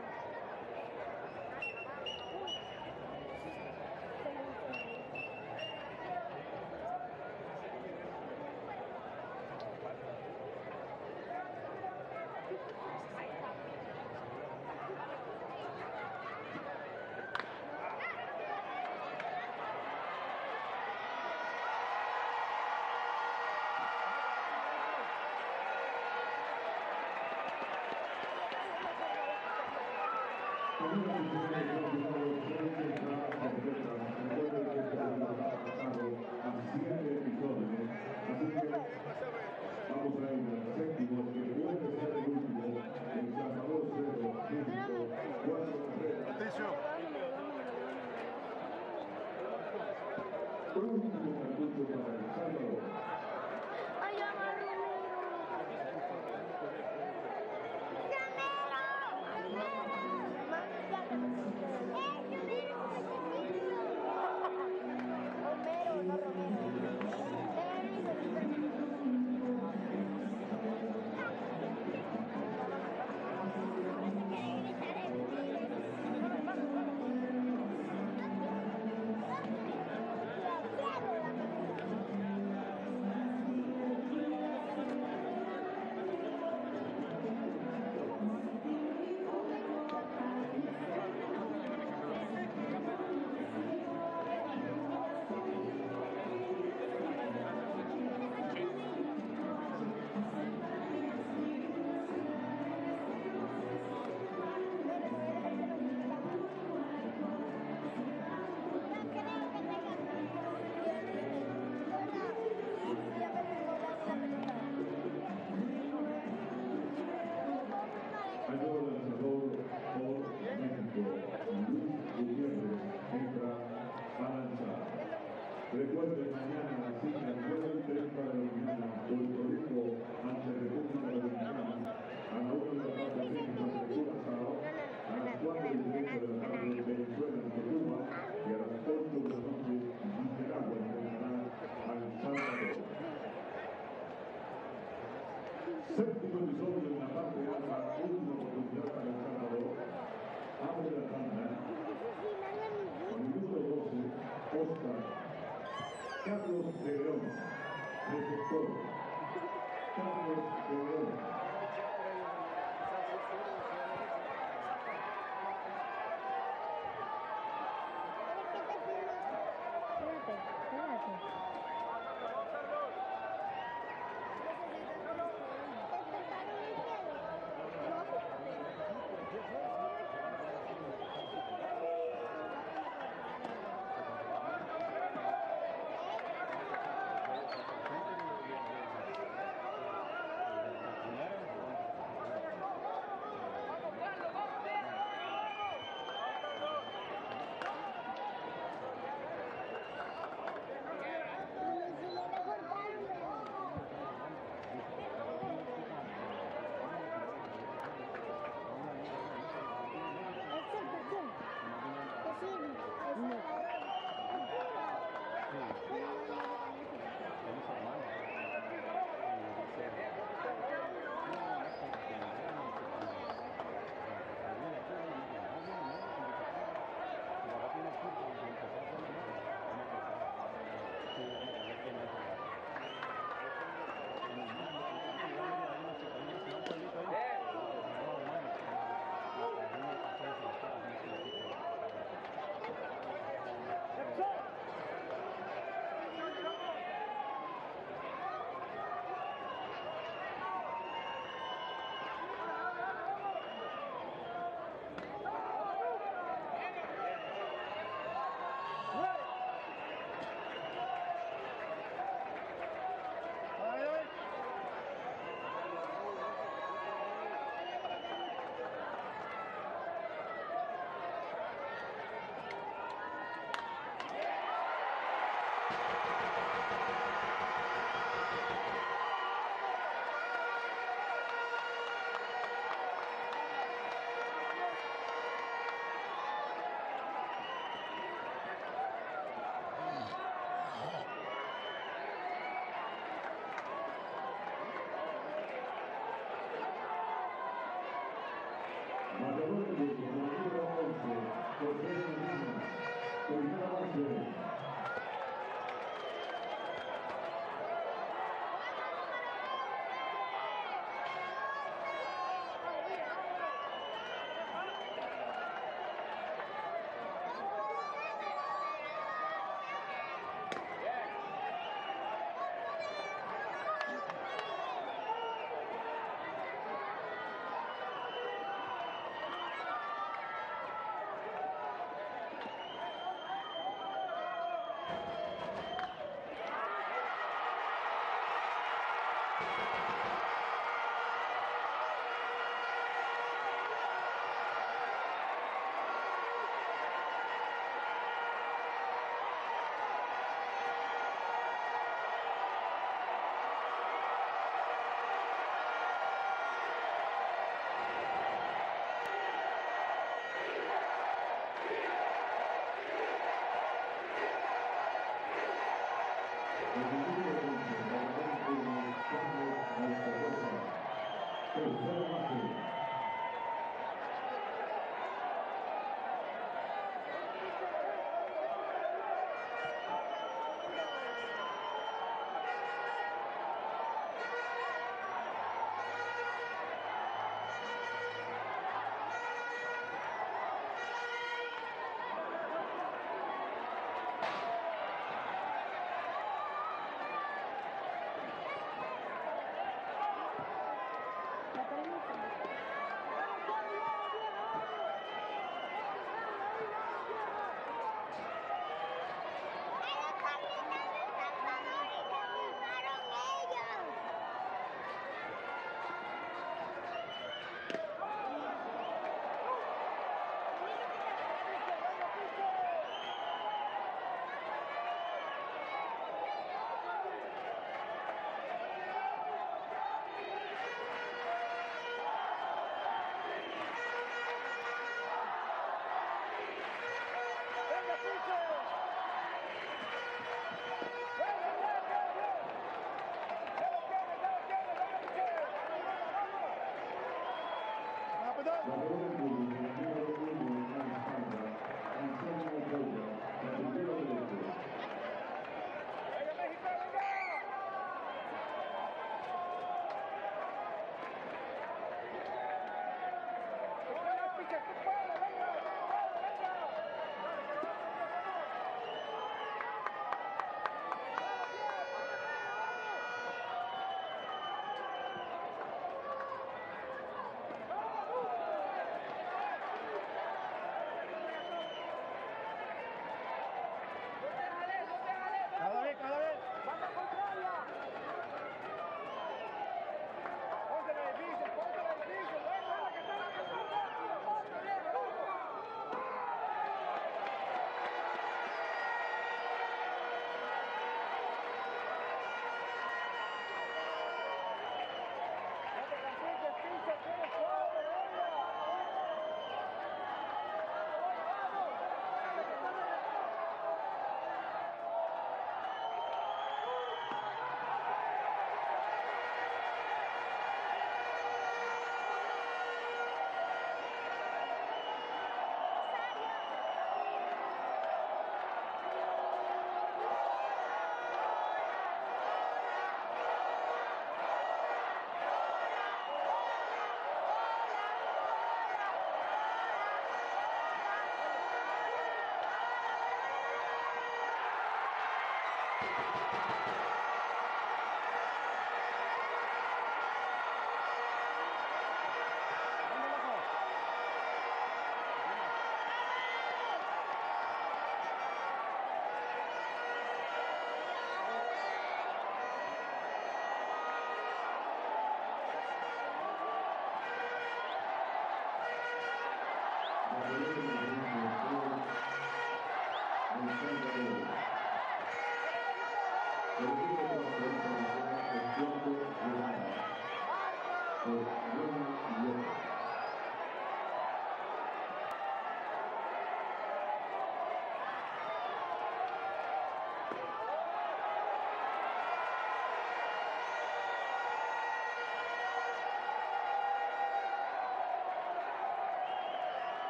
Vamos a ir al séptimo, que puede ser el último, El Salvador cero, México cuatro tres. Patricio. Último cartucho para El Salvador. ¡Ay, amarro! Romero, no Romero. Mayor lanzador por México, Luis Gutiérrez, entra a lanzar. Recuerden, mañana a las cinco, nueve y treinta de la mañana, Puerto Rico ante República Dominicana, a la una de la tarde México ante Curazao, a las cuatro y treinta de la tarde Venezuela ante Cuba y a las ocho de la noche Nicaragua enfrentará a El Salvador. Séptimo episodio en la parte alta, última oportunidad para El Salvador. Abre la tanda. Con el número doce, Oscar Carlos de León, receptor. Carlos de León. Marcador de número once, José Medina, tercera base.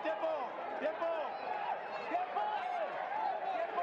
tiempo, tiempo, tiempo, tiempo.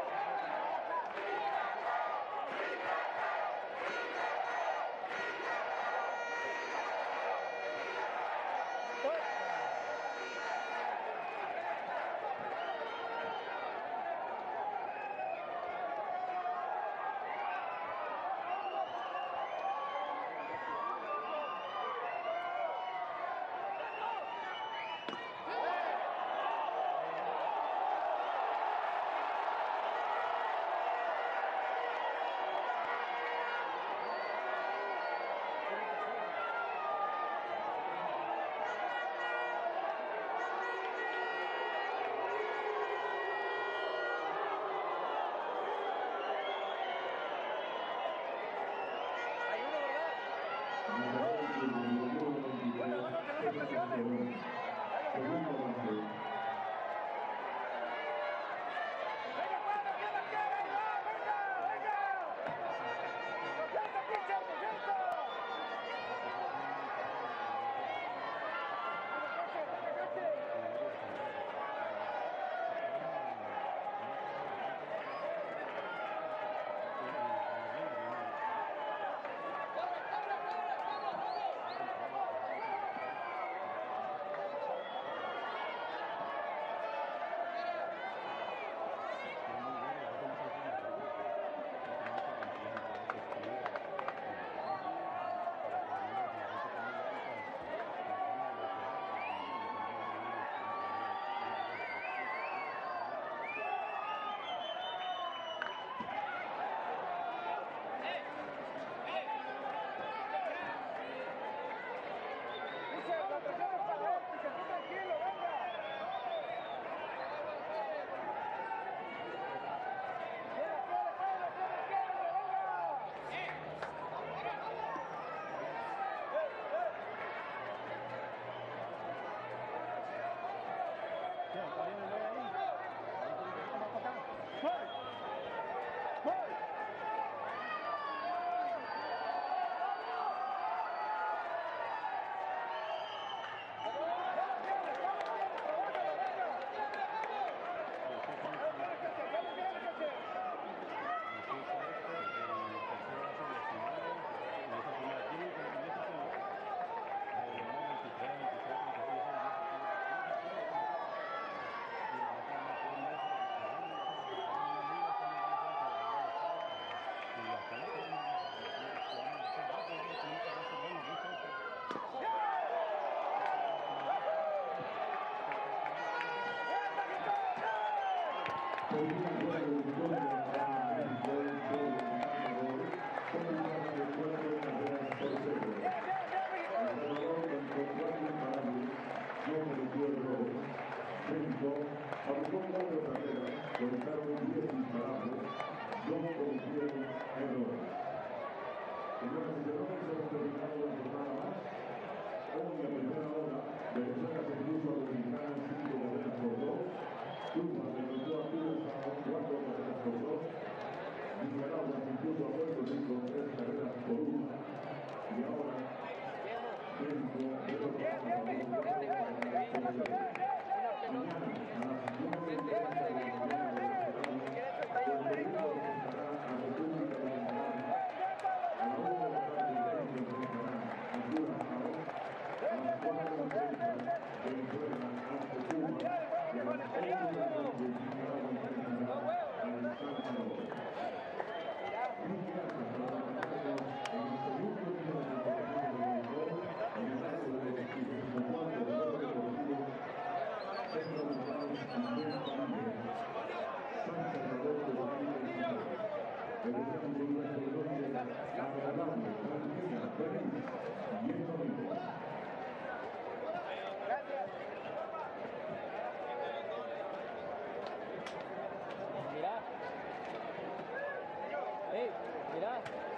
Hey, mirá.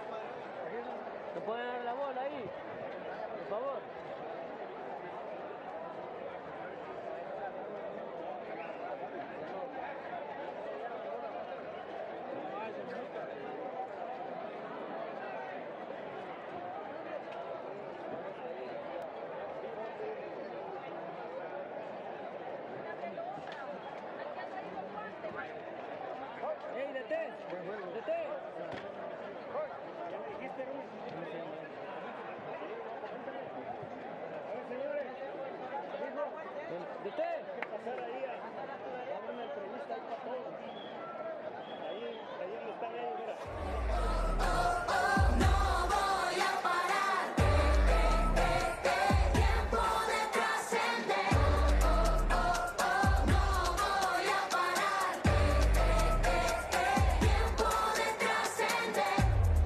¿Me pueden dar la bola ahí? Por favor. Tete. Tete. Ya dijiste, ¿no? A ver, señores. Tete. Hay que pasar ahí a dar una entrevista ahí para todos. Ahí, ahí están ellos, mira. No voy a parar, tiempo de trascender. No voy a parar, tiempo de trascender.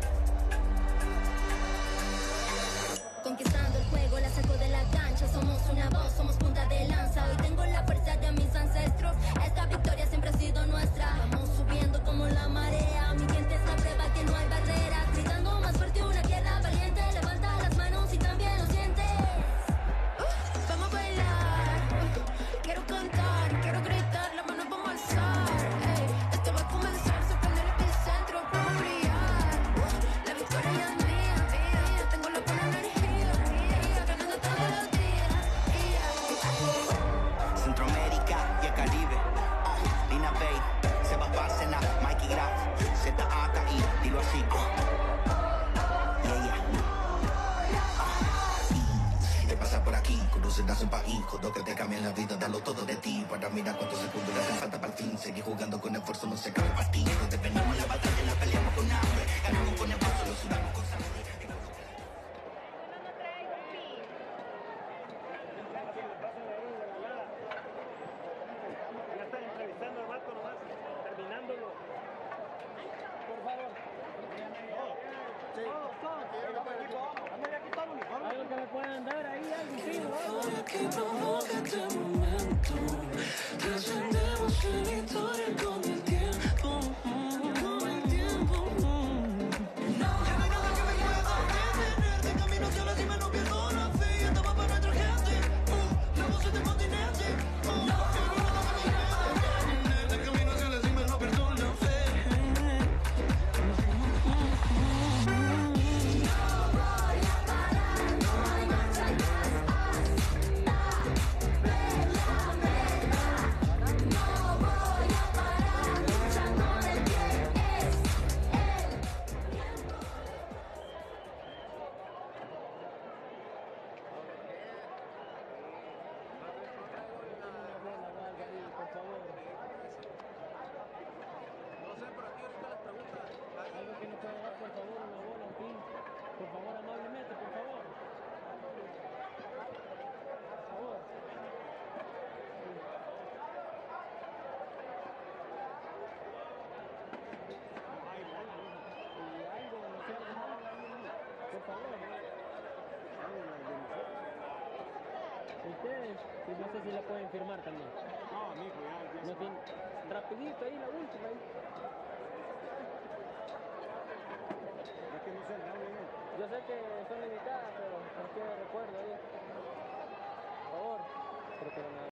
Conquistando el juego, la saco de la cancha. Somos una voz, somos punta de lanza. Hoy tengo la fuerza de mis ancestros. Esta victoria siempre ha sido nuestra. Vamos subiendo como la marea. Mi gente es la prueba que no hay barreras. Gritando más fuerte una guerra valiente. Levanta las manos y también lo sientes. Uh, vamos a bailar. Uh, quiero cantar, quiero gritar. Las manos vamos a alzar. Ey, esto va a comenzar. Sorprende el epicentro. Vamos a brillar. Uh, la victoria ya es mía, mía. Tengo la buena energía, mía. Ganando todos los días. Centroamérica y el Caribe. Uh, Lina Bay, Seba Bárcena, Mikey Graf, Z A K I, dilo así. Uh. Yeah, yeah. Uh. Te pasa por aquí, conocerás un país, jodo que te cambia la vida, dalo todo de ti. Para mirar cuántos segundos le hacen falta para el fin. Seguir jugando con esfuerzo, no se cabe el partido. Defendemos la batalla, la peleamos con hambre. Ganamos con esfuerzo, lo sudamos con sangre. Ya están entrevistando al rato nomás, terminándolo. Por favor. Algo que me puedan dar ahí, algo, sí, ¿no? Todo que provoca este momento. Trascendemos la historia con el tiempo. Con el tiempo. No hay nada que me pueda detener. De camino hacia la cima no pierdo la fe. Esta va para nuestra gente. La voz de este continente. No hay nada que me pueda detener. De camino hacia la cima no pierdo la fe. Algo que nos pueda dar, por favor, una bola, un pin. Por favor, amablemente, por favor. Por favor. Y algo, no sé, algo más ahí, por favor. Ustedes, y no sé si la pueden firmar también. No, amigo, ya. No tiene, rapidito ahí, la última ahí. Es que no se han dado bien. Yo sé que son limitadas, pero por qué recuerdo ahí. Por favor. Creo que no me